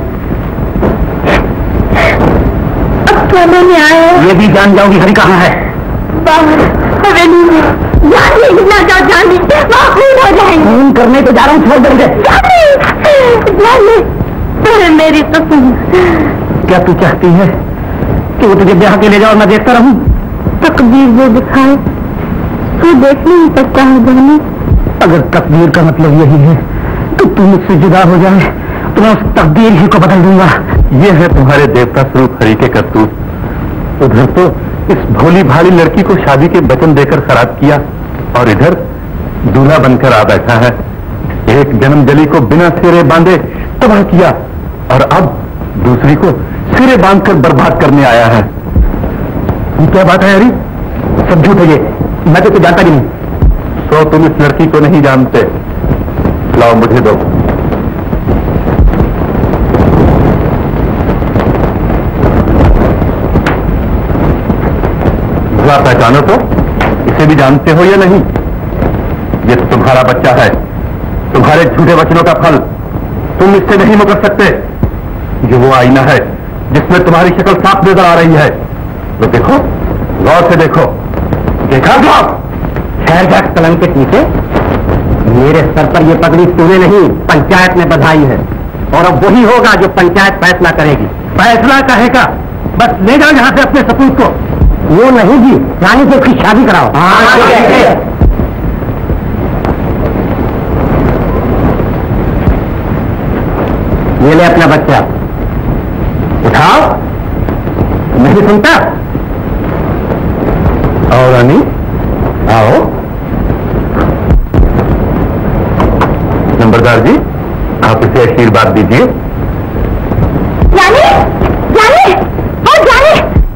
अब तो मैंने आया।
ये भी जान जाओगी हरी कहाँ है?
बाहर हवेली में। जानी ना जाओ, जानी वहाँ खून हो जाएंगे।
खून करने तो जा रहा हूँ, छोड़ देंगे।
जानी अरे मेरी तो सुन।
क्या तू चाहती है कि वो तुझे ब्याह के ले जाओ और मैं देखता रहूं?
तकदीर वो दिखाए तो देख नहीं सकता है जानी।
अगर तकदीर का मतलब यही है तो तू मुझसे जुदा हो जाए तो मैं उस तकदीर ही को बदल दूंगा।
ये है तुम्हारे देवता स्वरूप हरि के करतूत। उधर तो इस भोली भाली लड़की को शादी के वचन देकर खराब किया और इधर दूल्हा बनकर आ बैठा है। एक जन्मजली को बिना सिरे बांधे तबाह किया और अब दूसरी को सिरे बांधकर बर्बाद करने आया है।
क्या बात है हरी? सब झूठ है ये, मैं तो जानता ही नहीं।
तो तुम इस लड़की को नहीं जानते। लाओ मुझे दो। जरा पहचानो तो, इसे भी जानते हो या नहीं? ये तुम्हारा बच्चा है, तुम्हारे झूठे वचनों का फल। तुम इससे नहीं मुकर सकते। ये वो आईना है जिसमें तुम्हारी शक्ल साफ नजर आ रही है। तो देखो, गौर से देखो। देखा क्या?
खैर जाक कलंक के नीचे मेरे सर पर ये पगड़ी तूने नहीं, पंचायत ने बधाई है और अब वही होगा जो पंचायत फैसला करेगी।
फैसला कहेगा? बस ले जाओ यहां से अपने सपूत को।
वो नहीं जी, रानी से उसकी शादी कराओ। ये ले अपना बच्चा,
उठाओ।
नहीं सुनता?
आओ रानी, आओ। नंबरदार जी, आप इसे आशीर्वाद दीजिए।
जानी जानी और जानी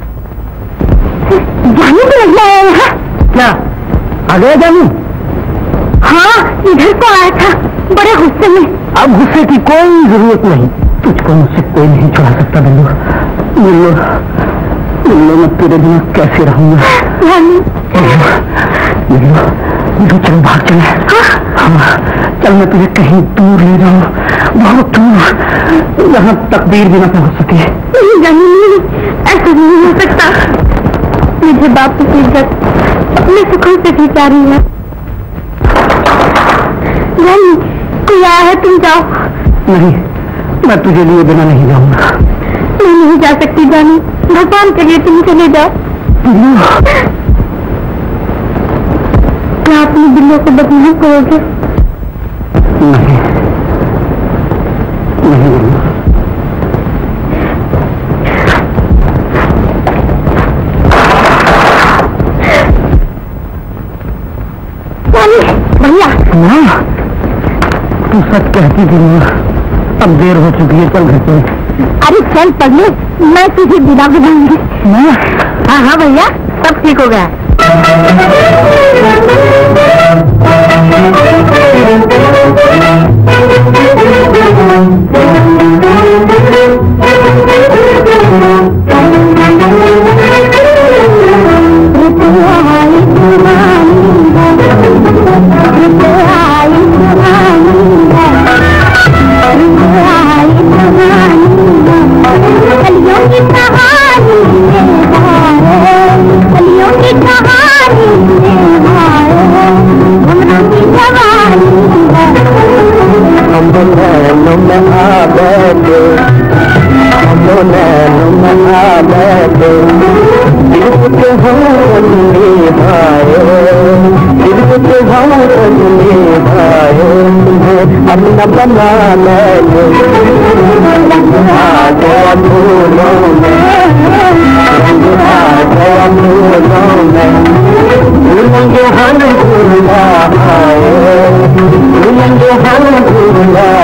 जानी तो नहीं आया यहाँ।
क्या आ गया जानू?
हाँ इधर को आया था बड़े गुस्से में।
अब गुस्से की कोई जरूरत नहीं, तुझको मुझसे कोई नहीं छुड़ा सकता। बिल्लू बिल्लू बिल्लू, मैं तेरे बिना कैसे रहूंगा?
जानी
बिल्लू बिल्लू, चल भाग चले। हाँ चल, मैं तुझे कहीं दूर ले जाऊं, बहुत दूर, जहाँ तकदीर भी न पहुंच सके।
नहीं जानी नहीं, ऐसा नहीं हो सकता। मुझे बाप की इज्जत अपने सुखों से भी प्यारी है। जानी कोई आया है, तुम जाओ।
नहीं, मैं तुझे लिए बिना नहीं जाऊंगा।
मैं नहीं जा सकती जानी, भगवान के लिए तुम चले जाओ। क्या अपनी बिल्लो को बदनाम करोगे?
नहीं नहीं
भैया
तू सच कहती थी माँ, अब देर हो चुकी है, चल घर पे।
अरे चल पगले, मैं तुझे विदा बुलाऊंगी। हाँ हाँ भैया, सब ठीक हो गया।
बना मैंने आ गया फूलों में, आ गया फूलों में, भूलेंगे हम भूला आए, भूलेंगे हम भूला